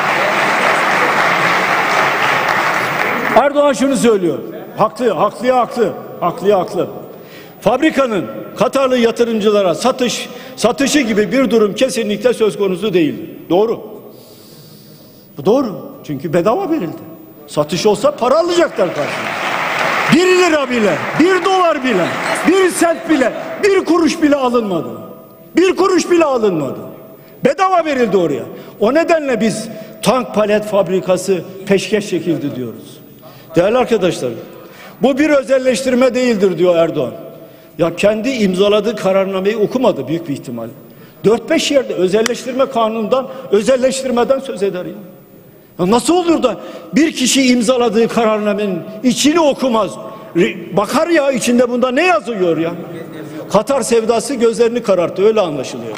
Erdoğan şunu söylüyor. Haklı. Fabrikanın Katarlı yatırımcılara satışı gibi bir durum kesinlikle söz konusu değildi. Doğru. Bu doğru. Çünkü bedava verildi. Satış olsa para alacaklar karşılığında. 1 lira bile, 1 dolar bile, 1 sent bile, 1 kuruş bile alınmadı. 1 kuruş bile alınmadı. Bedava verildi oraya. O nedenle biz tank palet fabrikası peşkeş çekildi diyoruz. Değerli arkadaşlar, bu bir özelleştirme değildir diyor Erdoğan. Ya kendi imzaladığı kararnameyi okumadı büyük bir ihtimal. 4-5 yerde özelleştirme kanunundan, özelleştirmeden söz eder ya. Ya nasıl olur da bir kişi imzaladığı kararnamenin içini okumaz? Bakar ya içinde bunda ne yazıyor ya? Katar sevdası gözlerini kararttı, öyle anlaşılıyor.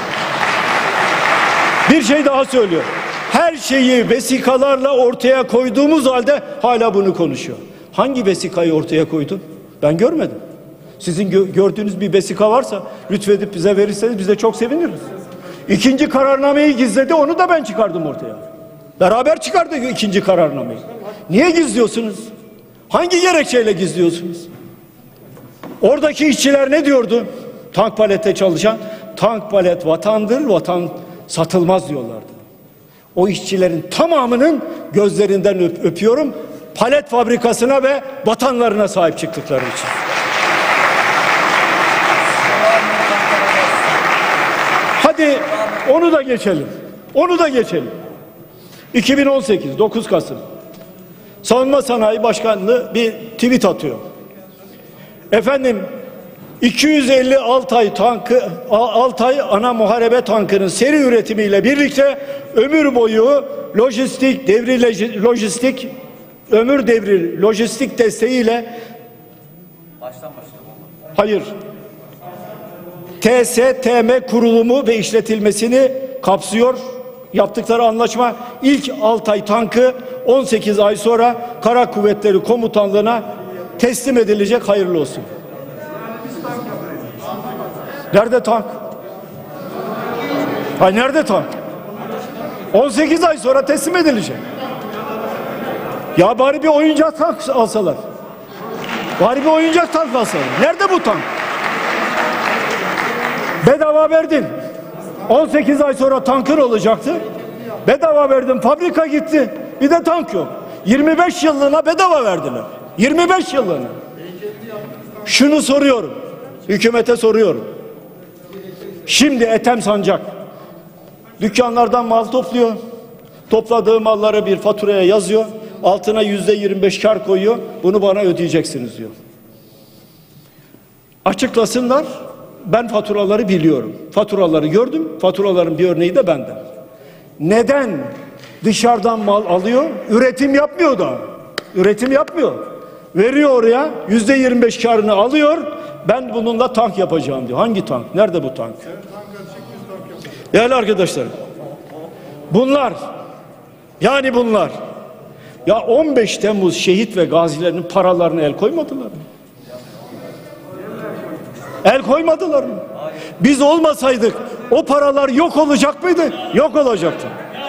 Bir şey daha söylüyor. Her şeyi vesikalarla ortaya koyduğumuz halde hala bunu konuşuyor. Hangi vesikayı ortaya koydun? Ben görmedim. Sizin gördüğünüz bir vesika varsa lütfedip bize verirseniz biz de çok seviniriz. İkinci kararnameyi gizledi, onu da ben çıkardım ortaya. Beraber çıkardık ikinci kararnameyi. Niye gizliyorsunuz? Hangi gerekçeyle gizliyorsunuz? Oradaki işçiler ne diyordu? Tank palette çalışan, tank palet vatandır, vatan satılmaz diyorlardı. O işçilerin tamamının gözlerinden öpüyorum. Palet fabrikasına ve vatanlarına sahip çıktıkları için. Hadi onu da geçelim. 2018 9 Kasım Savunma Sanayi Başkanlığı bir tweet atıyor. Efendim 250 Altay ana muharebe tankının seri üretimiyle birlikte ömür boyu ömür devri lojistik desteğiyle TSTM kurulumu ve işletilmesini kapsıyor. Yaptıkları anlaşma ilk Altay tankı 18 ay sonra Kara Kuvvetleri Komutanlığı'na teslim edilecek. Hayırlı olsun. Nerede tank? Nerede tank? 18 ay sonra teslim edilecek. Ya bari bir oyuncak tank alsalar. Nerede bu tank? Bedava verdin. 18 ay sonra tankın olacaktı. Bedava verdim. Fabrika gitti. Bir de tank yok. 25 yıllığına bedava verdiler. 25 yıllığına. Şunu soruyorum. Hükümete soruyorum. Şimdi Ethem Sancak dükkanlardan mal topluyor. Topladığı malları bir faturaya yazıyor. Altına %25 kar koyuyor. Bunu bana ödeyeceksiniz diyor. Açıklasınlar. Ben faturaları biliyorum. Faturaları gördüm. Faturaların bir örneği de benden. Neden dışarıdan mal alıyor? Üretim yapmıyor da. Veriyor oraya. %25 karını alıyor. Ben bununla tank yapacağım diyor. Hangi tank? Nerede bu tank? Değerli arkadaşlar. Bunlar ya 15 Temmuz şehit ve gazilerinin paralarına el koymadılar mı? El koymadılar mı? Biz olmasaydık o paralar yok olacak mıydı? Yok olacaktı.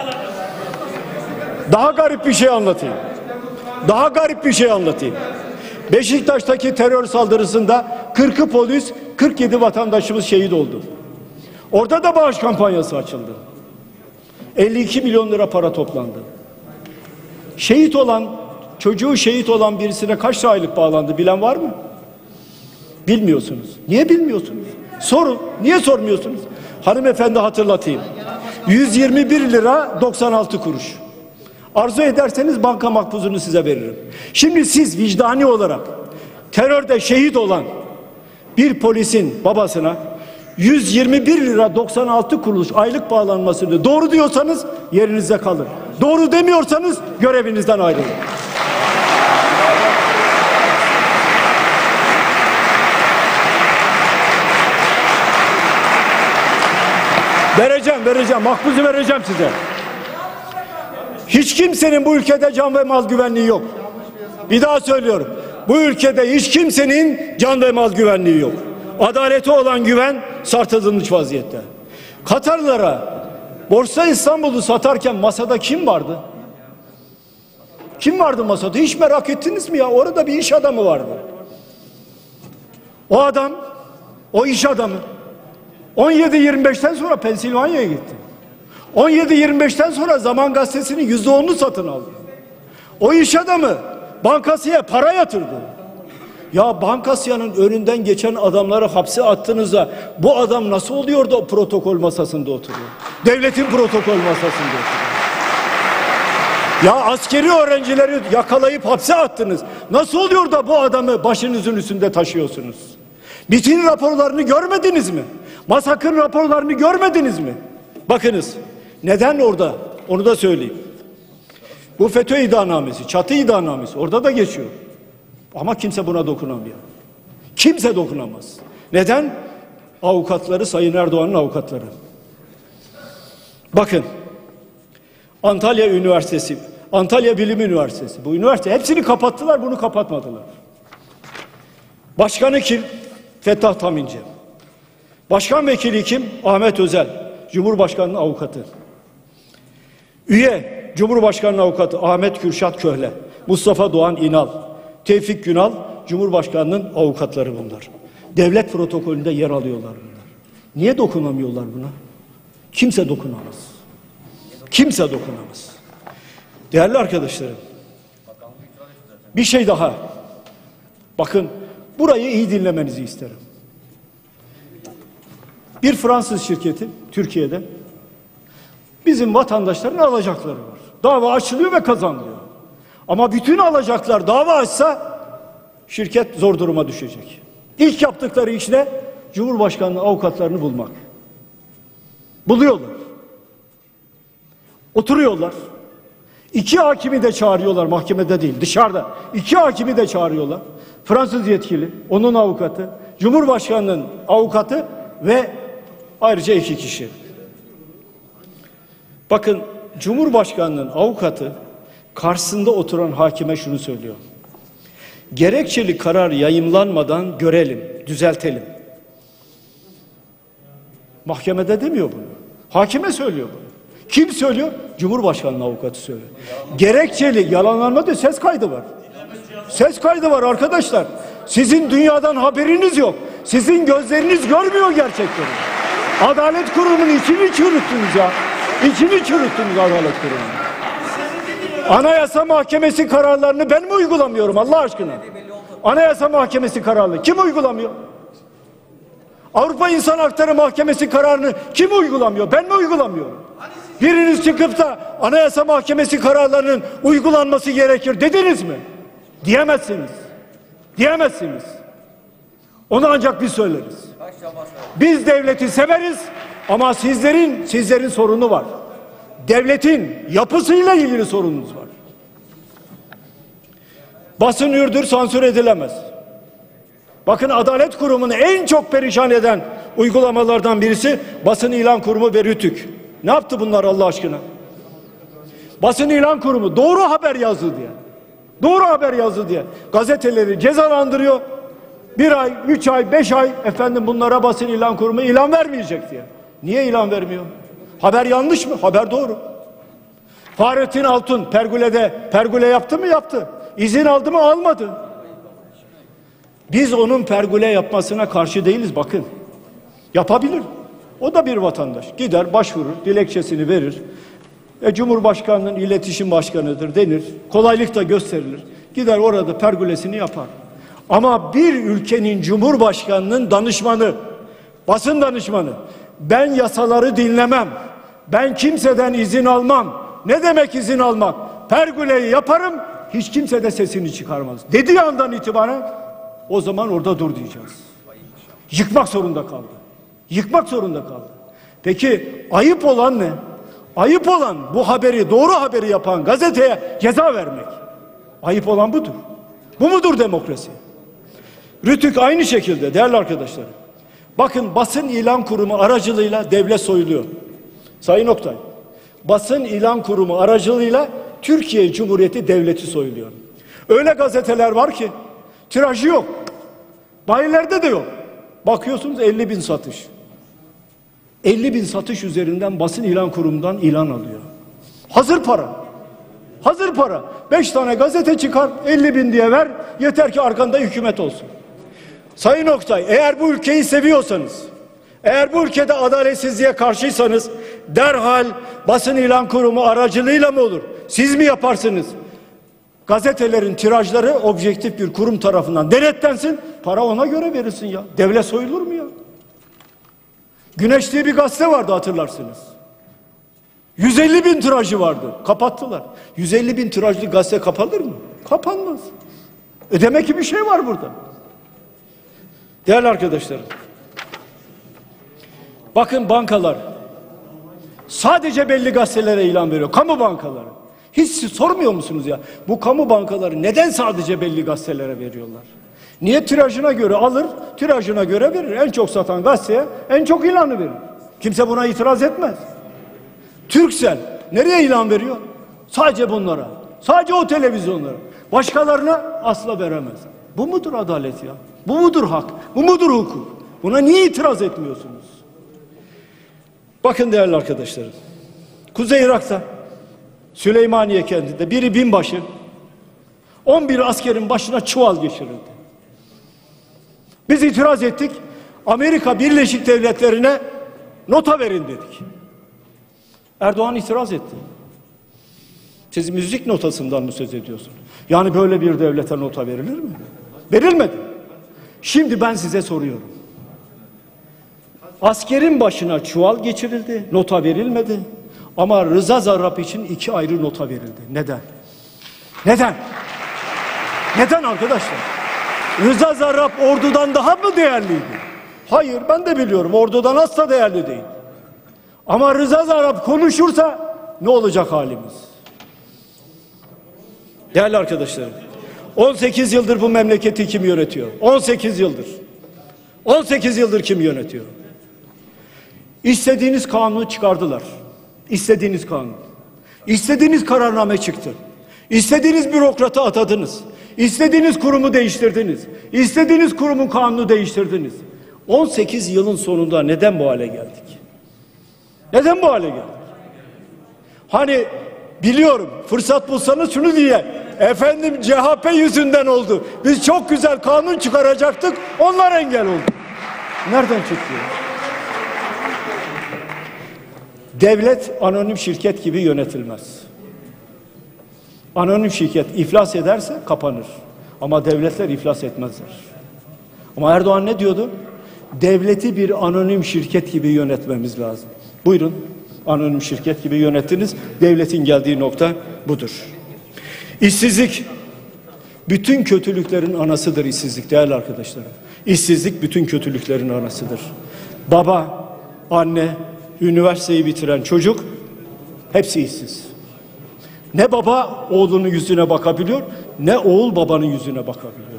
Daha garip bir şey anlatayım. Beşiktaş'taki terör saldırısında 40'ı polis, 47 vatandaşımız şehit oldu. Orada da bağış kampanyası açıldı. 52 milyon lira para toplandı. Şehit olan, çocuğu şehit olan birisine kaç aylık bağlandı bilen var mı? Bilmiyorsunuz. Niye bilmiyorsunuz? Sorun. Niye sormuyorsunuz? Hanımefendi hatırlatayım. 121 lira 96 kuruş. Arzu ederseniz banka makbuzunu size veririm. Şimdi siz vicdani olarak terörde şehit olan bir polisin babasına 121 lira 96 kuruş aylık bağlanmasını doğru diyorsanız yerinizde kalın. Doğru demiyorsanız görevinizden ayrılın. Vereceğim. Makbuzu vereceğim size. Hiç kimsenin bu ülkede can ve mal güvenliği yok. Bir daha söylüyorum. Bu ülkede hiç kimsenin can ve mal güvenliği yok. Adalete olan güven sarsılmış vaziyette. Katarlara Borsa İstanbul'u satarken masada kim vardı? Kim vardı masada? Hiç merak ettiniz mi ya? Orada bir iş adamı vardı. O adam, o iş adamı 17-25'ten sonra Pensilvanya'ya gitti. 17-25'ten sonra Zaman Gazetesi'nin %10'unu satın aldı. O iş adamı bankasıya para yatırdı. Ya bankasyanın önünden geçen adamları hapse attığınızda bu adam nasıl oluyor da o protokol masasında oturuyor? Devletin protokol masasında oturuyor. Ya askeri öğrencileri yakalayıp hapse attınız. Nasıl oluyor da bu adamı başınızın üstünde taşıyorsunuz? Mitin raporlarını görmediniz mi? Masakır raporlarını görmediniz mi? Bakınız. Neden orada? Onu da söyleyeyim. Bu FETÖ iddianamesi, çatı iddianamesi orada da geçiyor. Ama kimse buna dokunamıyor. Kimse dokunamaz. Neden? Avukatları Sayın Erdoğan'ın avukatları. Bakın. Antalya Üniversitesi, Antalya Bilim Üniversitesi. Bu üniversite hepsini kapattılar, bunu kapatmadılar. Başkanı kim? Fettah Taminci. Başkan vekili kim? Ahmet Özel. Cumhurbaşkanı'nın avukatı. Üye Cumhurbaşkanı'nın avukatı Ahmet Kürşat Köhle. Mustafa Doğan İnal. Tevfik Günal. Cumhurbaşkanı'nın avukatları bunlar. Devlet protokolünde yer alıyorlar bunlar. Niye dokunamıyorlar buna? Kimse dokunamaz. Kimse dokunamaz. Değerli arkadaşlarım. Bir şey daha. Bakın burayı iyi dinlemenizi isterim. Bir Fransız şirketi Türkiye'de bizim vatandaşların alacakları var. Dava açılıyor ve kazanılıyor. Ama bütün alacaklar dava açsa şirket zor duruma düşecek. İlk yaptıkları iş ne? Cumhurbaşkanı'nın avukatlarını bulmak. Buluyorlar. Oturuyorlar. 2 hakimi de çağırıyorlar, mahkemede değil dışarıda. 2 hakimi de çağırıyorlar. Fransız yetkili, onun avukatı, Cumhurbaşkanı'nın avukatı ve ayrıca 2 kişi. Bakın Cumhurbaşkanı'nın avukatı karşısında oturan hakime şunu söylüyor. Gerekçeli karar yayımlanmadan görelim, düzeltelim. Mahkemede demiyor bunu. Hakime söylüyor bunu. Kim söylüyor? Cumhurbaşkanı'nın avukatı söylüyor. Gerekçeli yalanlanma diyor, ses kaydı var. Ses kaydı var arkadaşlar. Sizin dünyadan haberiniz yok. Sizin gözleriniz görmüyor gerçekleri. Adalet Kurumu'nun içini çürüttünüz ya. İçini çürüttünüz Adalet Kurumu'nun. Anayasa Mahkemesi kararlarını ben mi uygulamıyorum Allah aşkına? Anayasa Mahkemesi kararları kim uygulamıyor? Avrupa İnsan Hakları Mahkemesi kararını kim uygulamıyor? Ben mi uygulamıyorum? Biriniz çıkıp da Anayasa Mahkemesi kararlarının uygulanması gerekir dediniz mi? Diyemezsiniz. Diyemezsiniz. Onu ancak biz söyleriz. Biz devleti severiz ama sizlerin sorunu var. Devletin yapısıyla ilgili sorununuz var. Basın hürdür, sansür edilemez. Bakın Adalet Kurumu'nu en çok perişan eden uygulamalardan birisi Basın İlan Kurumu ve RTÜK. Ne yaptı bunlar Allah aşkına? Basın İlan Kurumu doğru haber yazdı diye. Doğru haber yazdı diye. Gazeteleri cezalandırıyor. 1 ay, 3 ay, 5 ay efendim bunlara Basın İlan Kurumu ilan vermeyecek diye. Niye ilan vermiyor? Haber yanlış mı? Haber doğru. Fahrettin Altun pergüle yaptı mı? Yaptı. İzin aldı mı? Almadı. Biz onun pergüle yapmasına karşı değiliz, bakın. Yapabilir. O da bir vatandaş. Gider, başvurur, dilekçesini verir. Cumhurbaşkanının iletişim başkanıdır denir. Kolaylık da gösterilir. Gider orada pergülesini yapar. Ama bir ülkenin cumhurbaşkanının danışmanı, basın danışmanı, ben yasaları dinlemem, ben kimseden izin almam. Ne demek izin almak? Pergüleyi yaparım, hiç kimse de sesini çıkarmaz dediği andan itibaren o zaman orada dur diyeceğiz. Yıkmak zorunda kaldı. Yıkmak zorunda kaldı. Peki ayıp olan ne? Ayıp olan bu haberi, doğru haberi yapan gazeteye ceza vermek. Ayıp olan budur. Bu mudur demokrasi? Rütük aynı şekilde değerli arkadaşlar. Bakın, basın ilan kurumu aracılığıyla devlet soyuluyor. Sayın Oktay, basın ilan kurumu aracılığıyla Türkiye Cumhuriyeti devleti soyuluyor. Öyle gazeteler var ki tirajı yok. Bayilerde de yok. Bakıyorsunuz 50.000 satış. 50.000 satış üzerinden basın ilan kurumundan ilan alıyor. Hazır para. Hazır para. 5 tane gazete çıkar, 50.000 diye ver, yeter ki arkanda hükümet olsun. Sayın Oktay, eğer bu ülkeyi seviyorsanız, eğer bu ülkede adaletsizliğe karşıysanız derhal basın ilan kurumu aracılığıyla mı olur? Siz mi yaparsınız? Gazetelerin tirajları objektif bir kurum tarafından denetlensin, para ona göre verilsin ya. Devlet soyulur mu ya? Güneş diye bir gazete vardı, hatırlarsınız. 150.000 tirajı vardı. Kapattılar. 150.000 tirajlı gazete kapanır mı? Kapanmaz. Demek ki bir şey var burada. Değerli arkadaşlarım, bakın bankalar sadece belli gazetelere ilan veriyor. Kamu bankaları. Hiç sormuyor musunuz ya? Bu kamu bankaları neden sadece belli gazetelere veriyorlar? Niye? Tirajına göre alır, tirajına göre verir. En çok satan gazeteye en çok ilanı verir. Kimse buna itiraz etmez. Turkcell nereye ilan veriyor? Sadece bunlara. Sadece o televizyonlara. Başkalarına asla veremez. Bu mudur adalet ya? Bu mudur hak? Bu mudur hukuk? Buna niye itiraz etmiyorsunuz? Bakın değerli arkadaşlarım. Kuzey Irak'ta Süleymaniye kentinde biri binbaşı 11 askerin başına çuval geçirildi. Biz itiraz ettik. Amerika Birleşik Devletleri'ne nota verin dedik. Erdoğan itiraz etti. Siz müzik notasından mı söz ediyorsunuz? Yani böyle bir devlete nota verilir mi? Verilmedi. Şimdi ben size soruyorum. Askerin başına çuval geçirildi, nota verilmedi. Ama Rıza Zarrab için 2 ayrı nota verildi. Neden? Neden? Neden arkadaşlar? Rıza Zarrab ordudan daha mı değerliydi? Hayır, ben de biliyorum, ordudan asla değerli değil. Ama Rıza Zarrab konuşursa ne olacak halimiz? Değerli arkadaşlarım, 18 yıldır bu memleketi kim yönetiyor? 18 yıldır. 18 yıldır kim yönetiyor? İstediğiniz kanunu çıkardılar. İstediğiniz kanun. İstediğiniz kararname çıktı. İstediğiniz bürokratı atadınız. İstediğiniz kurumu değiştirdiniz. İstediğiniz kurumun kanunu değiştirdiniz. 18 yılın sonunda neden bu hale geldik? Neden bu hale geldik? Hani biliyorum, fırsat bulsanız şunu diye, efendim CHP yüzünden oldu. Biz çok güzel kanun çıkaracaktık, onlar engel oldu. Nereden çıktı? Devlet anonim şirket gibi yönetilmez. Anonim şirket iflas ederse kapanır. Ama devletler iflas etmezler. Ama Erdoğan ne diyordu? Devleti bir anonim şirket gibi yönetmemiz lazım. Buyurun, anonim şirket gibi yönettiniz. Devletin geldiği nokta budur. İşsizlik bütün kötülüklerin anasıdır, işsizlik değerli arkadaşlarım. İşsizlik bütün kötülüklerin anasıdır. Baba, anne, üniversiteyi bitiren çocuk hepsi işsiz. Ne baba oğlunun yüzüne bakabiliyor, ne oğul babanın yüzüne bakabiliyor.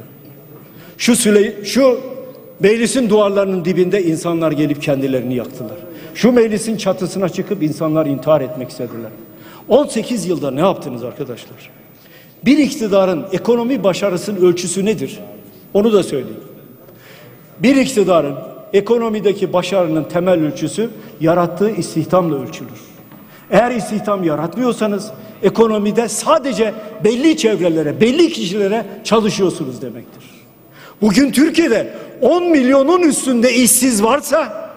Şu meclisin duvarlarının dibinde insanlar gelip kendilerini yaktılar. Şu meclisin çatısına çıkıp insanlar intihar etmek istediler. 18 yılda ne yaptınız arkadaşlar? Bir iktidarın ekonomi başarısının ölçüsü nedir? Onu da söyleyeyim. Bir iktidarın ekonomideki başarının temel ölçüsü yarattığı istihdamla ölçülür. Eğer istihdam yaratmıyorsanız ekonomide sadece belli çevrelere, belli kişilere çalışıyorsunuz demektir. Bugün Türkiye'de 10 milyonun üstünde işsiz varsa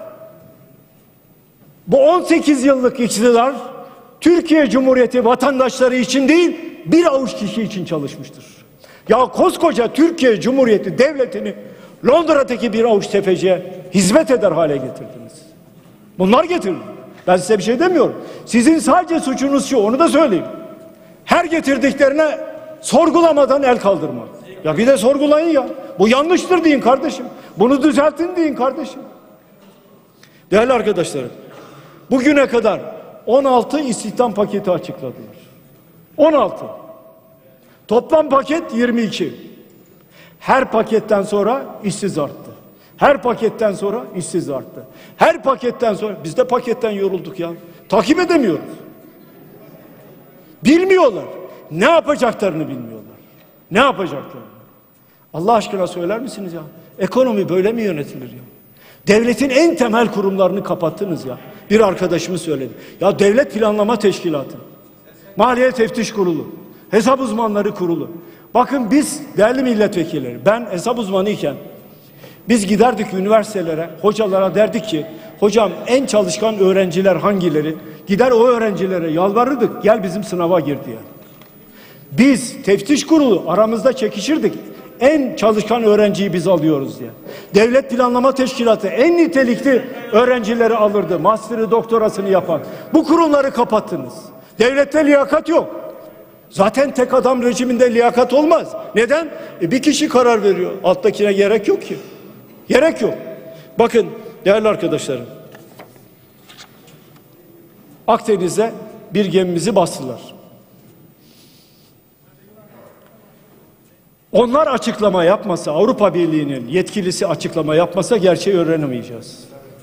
bu 18 yıllık iktidar Türkiye Cumhuriyeti vatandaşları için değil, bir avuç kişi için çalışmıştır. Ya koskoca Türkiye Cumhuriyeti devletini Londra'daki bir avuç tefeciye hizmet eder hale getirdiniz. Bunlar getirdi. Ben size bir şey demiyorum. Sizin sadece suçunuz şu, onu da söyleyeyim. Her getirdiklerine sorgulamadan el kaldırma. Ya bir de sorgulayın ya. Bu yanlıştır deyin kardeşim. Bunu düzeltin deyin kardeşim. Değerli arkadaşlarım, bugüne kadar 16 istihdam paketi açıkladılar. 16. Toplam paket 22. Her paketten sonra işsiz arttı. Her paketten sonra işsiz arttı. Her paketten sonra biz de paketten yorulduk ya. Takip edemiyoruz. Bilmiyorlar. Ne yapacaklarını bilmiyorlar. Ne yapacaklarını. Allah aşkına söyler misiniz ya? Ekonomi böyle mi yönetilir ya? Devletin en temel kurumlarını kapattınız ya. Bir arkadaşımız söyledi. Ya Devlet Planlama Teşkilatı, Maliye Teftiş Kurulu, Hesap Uzmanları Kurulu. Bakın biz değerli milletvekilleri, ben hesap uzmanıyken biz giderdik üniversitelere, hocalara derdik ki hocam en çalışkan öğrenciler hangileri? Gider o öğrencilere yalvarırdık, gel bizim sınava gir diye. Biz teftiş kurulu aramızda çekişirdik. En çalışkan öğrenciyi biz alıyoruz diye. Devlet Planlama Teşkilatı en nitelikli öğrencileri alırdı. Master'ı, doktorasını yapan. Bu kurumları kapattınız. Devlette liyakat yok. Zaten tek adam rejiminde liyakat olmaz. Neden? Bir kişi karar veriyor. Alttakine gerek yok ki. Gerek yok. Bakın değerli arkadaşlarım. Akdeniz'de bir gemimizi bastılar. Onlar açıklama yapmasa, Avrupa Birliği'nin yetkilisi açıklama yapmasa gerçeği öğrenemeyeceğiz.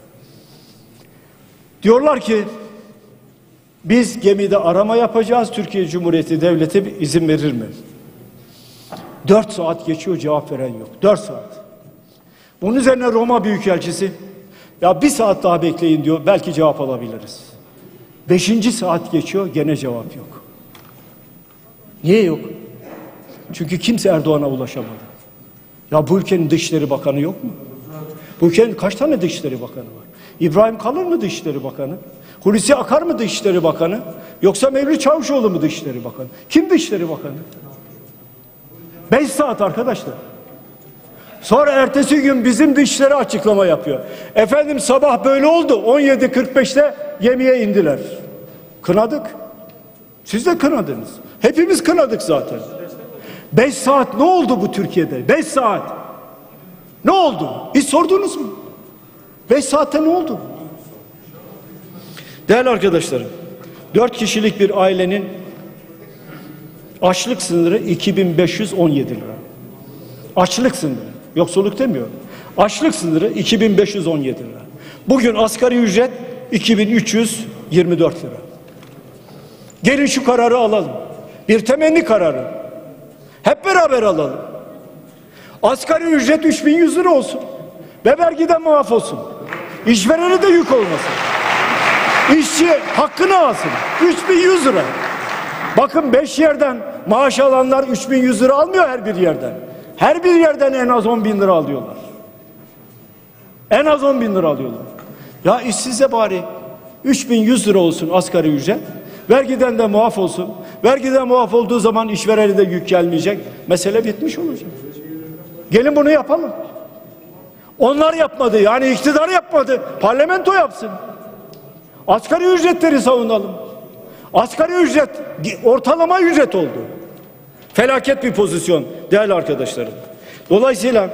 Diyorlar ki biz gemide arama yapacağız, Türkiye Cumhuriyeti Devleti izin verir mi? 4 saat geçiyor, cevap veren yok. 4 saat. Bunun üzerine Roma Büyükelçisi ya 1 saat daha bekleyin diyor, belki cevap alabiliriz. 5. saat geçiyor, gene cevap yok. Niye yok? Çünkü kimse Erdoğan'a ulaşamadı. Ya bu ülkenin Dışişleri Bakanı yok mu? Bu ülkenin kaç tane Dışişleri Bakanı var? İbrahim Kalın mı Dışişleri Bakanı? Hulusi Akar mı Dışişleri Bakanı? Yoksa Mevlüt Çavuşoğlu mu Dışişleri Bakanı? Kim Dışişleri Bakanı? 5 saat arkadaşlar. Sonra ertesi gün bizim Dışişleri açıklama yapıyor. Efendim sabah böyle oldu. 17.45'te gemiye indiler. Kınadık. Siz de kınadınız. Hepimiz kınadık zaten. 5 saat ne oldu bu Türkiye'de? 5 saat. Ne oldu? Hiç sordunuz mu? 5 saatte ne oldu? Değerli arkadaşlarım, 4 kişilik bir ailenin açlık sınırı 2517 lira. Açlık sınırı. Yoksulluk demiyorum. Açlık sınırı 2517 lira. Bugün asgari ücret 2324 lira. Gelin şu kararı alalım. Bir temenni kararı. Hep beraber alalım. Asgari ücret 3100 lira olsun. Ve vergiden muaf olsun. İşverene de yük olmasın. İşçi hakkını alsın. 3100 lira. Bakın 5 yerden maaş alanlar 3100 lira almıyor her bir yerden. Her bir yerden en az 10.000 lira alıyorlar. En az 10.000 lira alıyorlar. Ya işsize bari 3100 lira olsun asgari ücret. Vergiden de muaf olsun. Vergiden muaf olduğu zaman işverene de yük gelmeyecek. Mesele bitmiş olacak. Gelin bunu yapalım. Onlar yapmadı. Yani iktidar yapmadı. Parlamento yapsın. Asgari ücretleri savunalım. Asgari ücret ortalama ücret oldu. Felaket bir pozisyon değerli arkadaşlarım. Dolayısıyla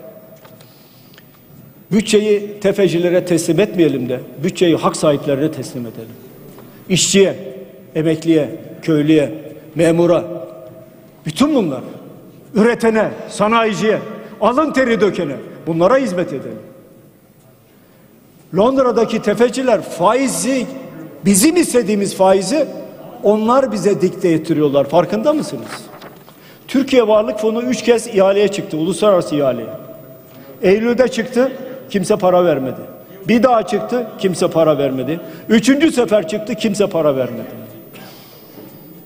bütçeyi tefecilere teslim etmeyelim de bütçeyi hak sahiplerine teslim edelim. İşçiye, emekliye, köylüye, memura, bütün bunlar, üretene, sanayiciye, alın teri dökene, bunlara hizmet edelim. Londra'daki tefeciler faizi, bizim istediğimiz faizi onlar bize dikte ettiriyorlar. Farkında mısınız? Türkiye Varlık Fonu 3 kez ihaleye çıktı, uluslararası ihaleye. Eylül'de çıktı, kimse para vermedi. Bir daha çıktı, kimse para vermedi. 3. sefer çıktı, kimse para vermedi.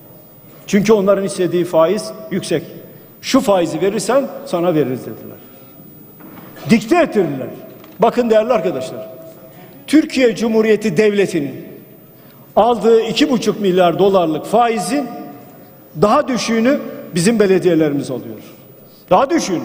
Çünkü onların istediği faiz yüksek. Şu faizi verirsen sana veririz dediler. Dikte ettirdiler. Bakın değerli arkadaşlar, Türkiye Cumhuriyeti Devleti'nin aldığı 2,5 milyar dolarlık faizin daha düşüğünü bizim belediyelerimiz alıyor. Daha düşüğünü.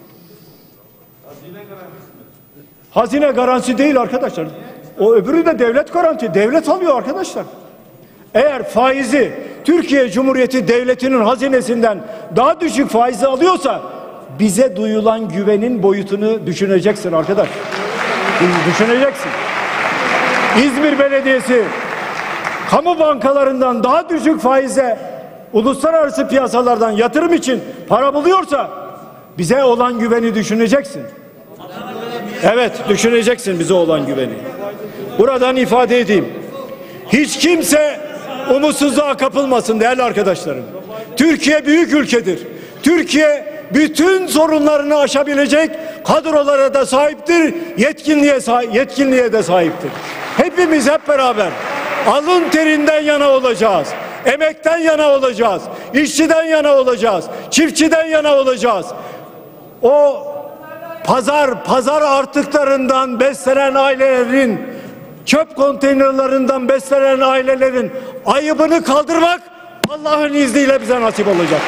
Hazine garantisi değil arkadaşlar. O öbürü de devlet garanti. Devlet alıyor arkadaşlar. Eğer faizi Türkiye Cumhuriyeti Devleti'nin hazinesinden daha düşük faizi alıyorsa bize duyulan güvenin boyutunu düşüneceksin arkadaş. Düşüneceksin. İzmir Belediyesi kamu bankalarından daha düşük faize uluslararası piyasalardan yatırım için para buluyorsa bize olan güveni düşüneceksin. Evet, düşüneceksin bize olan güveni. Buradan ifade edeyim. Hiç kimse umutsuzluğa kapılmasın değerli arkadaşlarım. Türkiye büyük ülkedir. Türkiye bütün sorunlarını aşabilecek kadrolara da sahiptir, yetkinliğe de sahiptir. Hepimiz hep beraber alın terinden yana olacağız. Emekten yana olacağız. İşçiden yana olacağız. Çiftçiden yana olacağız. O pazar artıklarından beslenen ailelerin, çöp konteynerlerinden beslenen ailelerin ayıbını kaldırmak Allah'ın izniyle bize nasip olacaktır.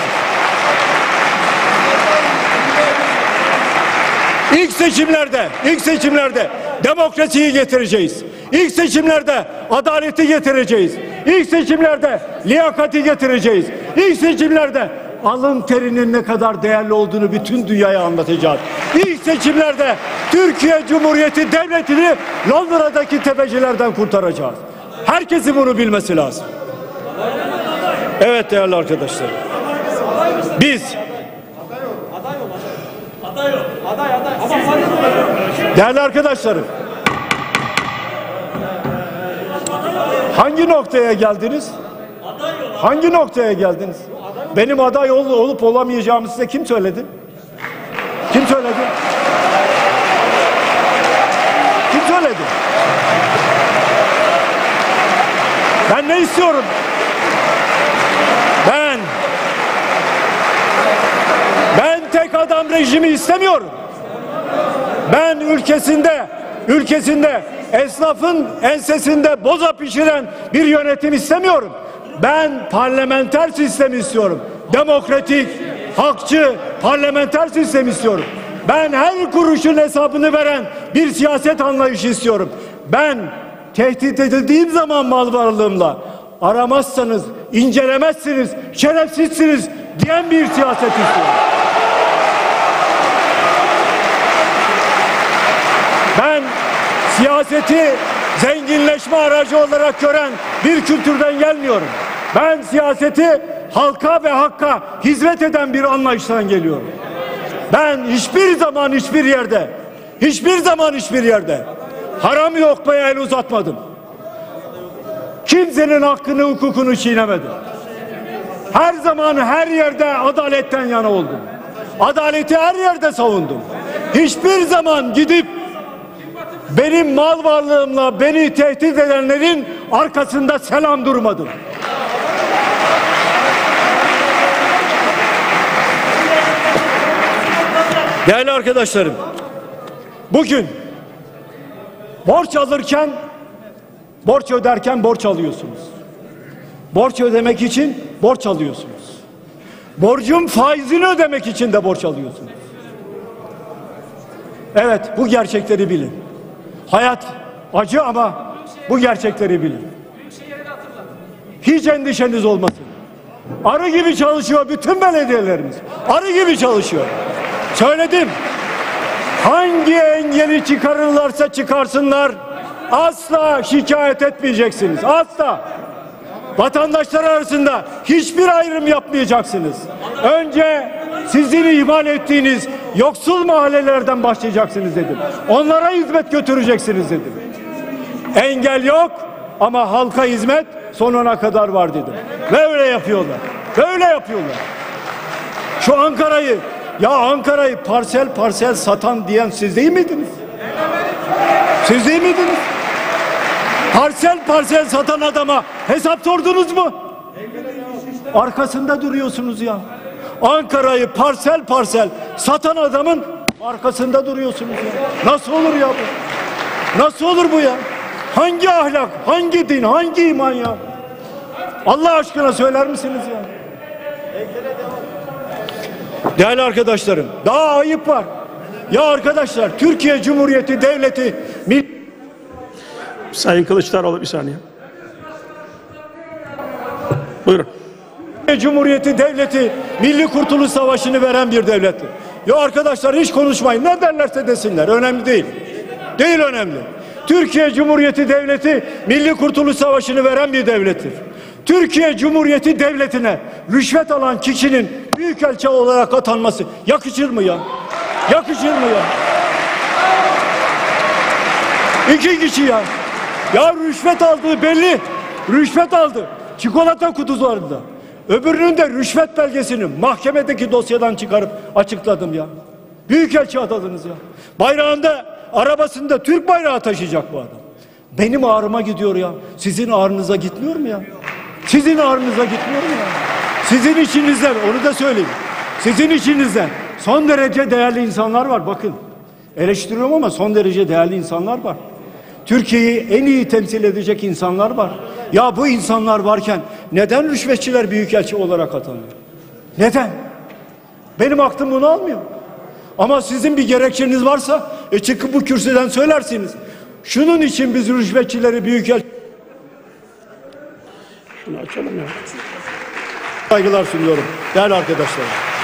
İlk seçimlerde demokrasiyi getireceğiz. İlk seçimlerde adaleti getireceğiz. İlk seçimlerde liyakati getireceğiz. İlk seçimlerde alın terinin ne kadar değerli olduğunu bütün dünyaya anlatacağız. İlk seçimlerde Türkiye Cumhuriyeti Devleti'ni Londra'daki tepecilerden kurtaracağız. Herkesin bunu bilmesi lazım. Evet değerli arkadaşlar. Biz değerli arkadaşlarım, hangi noktaya geldiniz? Hangi noktaya geldiniz? Benim aday olup olamayacağımı size kim söyledi? Kim söyledi? Kim söyledi? Ben ne istiyorum? Ben tek adam rejimi istemiyorum. Ben ülkesinde esnafın ensesinde boza pişiren bir yönetim istemiyorum. Ben parlamenter sistem istiyorum. Demokratik, halkçı, parlamenter sistem istiyorum. Ben her kuruşun hesabını veren bir siyaset anlayışı istiyorum. Ben tehdit edildiğim zaman mal varlığımla aramazsanız, incelemezsiniz, şerefsizsiniz diyen bir siyaset istiyorum. Ben siyaseti zenginleşme aracı olarak gören bir kültürden gelmiyorum. Ben siyaseti halka ve hakka hizmet eden bir anlayıştan geliyorum. Ben hiçbir zaman hiçbir yerde haram lokmaya el uzatmadım. Kimsenin hakkını, hukukunu çiğnemedim. Her zaman her yerde adaletten yana oldum. Adaleti her yerde savundum. Hiçbir zaman gidip benim mal varlığımla beni tehdit edenlerin arkasında selam durmadım. Değerli arkadaşlarım, bugün borç alırken, borç öderken borç alıyorsunuz. Borç ödemek için borç alıyorsunuz. Borcun faizini ödemek için de borç alıyorsunuz. Evet, bu gerçekleri bilin. Hayat acı ama bu gerçekleri bilin. Hiç endişeniz olmasın. Arı gibi çalışıyor bütün belediyelerimiz. Arı gibi çalışıyor. Söyledim. Hangi engeli çıkarırlarsa çıkarsınlar asla şikayet etmeyeceksiniz. Asla. Vatandaşlar arasında hiçbir ayrım yapmayacaksınız. Önce sizin ihmal ettiğiniz yoksul mahallelerden başlayacaksınız dedim. Onlara hizmet götüreceksiniz dedim. Engel yok ama halka hizmet sonuna kadar var dedim. Ve öyle yapıyorlar. Böyle yapıyorlar. Şu Ankara'yı parsel parsel satan diyen siz değil miydiniz? Siz değil miydiniz? Parsel parsel satan adama hesap sordunuz mu? Arkasında duruyorsunuz ya. Ankara'yı parsel parsel satan adamın Arkasında duruyorsunuz ya. Nasıl olur ya bu? Nasıl olur bu ya? Hangi ahlak, hangi din, hangi iman ya? Allah aşkına söyler misiniz ya? Değerli arkadaşlarım, daha ayıp var. Ya arkadaşlar, Türkiye Cumhuriyeti Devleti Sayın Kılıçdaroğlu bir saniye. Buyurun. Cumhuriyeti Devleti Milli Kurtuluş Savaşı'nı veren bir devlettir. Ya arkadaşlar hiç konuşmayın. Ne derlerse desinler. Önemli değil. Değil önemli. Türkiye Cumhuriyeti Devleti Milli Kurtuluş Savaşı'nı veren bir devlettir. Türkiye Cumhuriyeti Devleti'ne rüşvet alan kişinin büyükelçi olarak atanması yakışır mı ya? Yakışır mı ya? İki kişi ya. Ya rüşvet aldığı belli. Rüşvet aldı. Çikolata kutularında. Öbürünün de rüşvet belgesini mahkemedeki dosyadan çıkarıp açıkladım ya. Büyükelçi atadınız ya. Bayrağında, arabasında Türk bayrağı taşıyacak bu adam. Benim ağrıma gidiyor ya. Sizin ağrınıza gitmiyor mu ya? Sizin ağrınıza gitmiyor mu ya? Sizin içinizden, onu da söyleyeyim. Sizin içinizden son derece değerli insanlar var. Bakın, eleştiriyorum ama son derece değerli insanlar var. Türkiye'yi en iyi temsil edecek insanlar var. Ya bu insanlar varken neden rüşvetçiler büyükelçi olarak atanıyor? Neden? Benim aklım bunu almıyor. Ama sizin bir gerekçeniz varsa çıkıp bu kürsüden söylersiniz. Şunun için biz rüşvetçileri büyükelçi... Şunu açalım ya. Saygılar sunuyorum değerli arkadaşlar.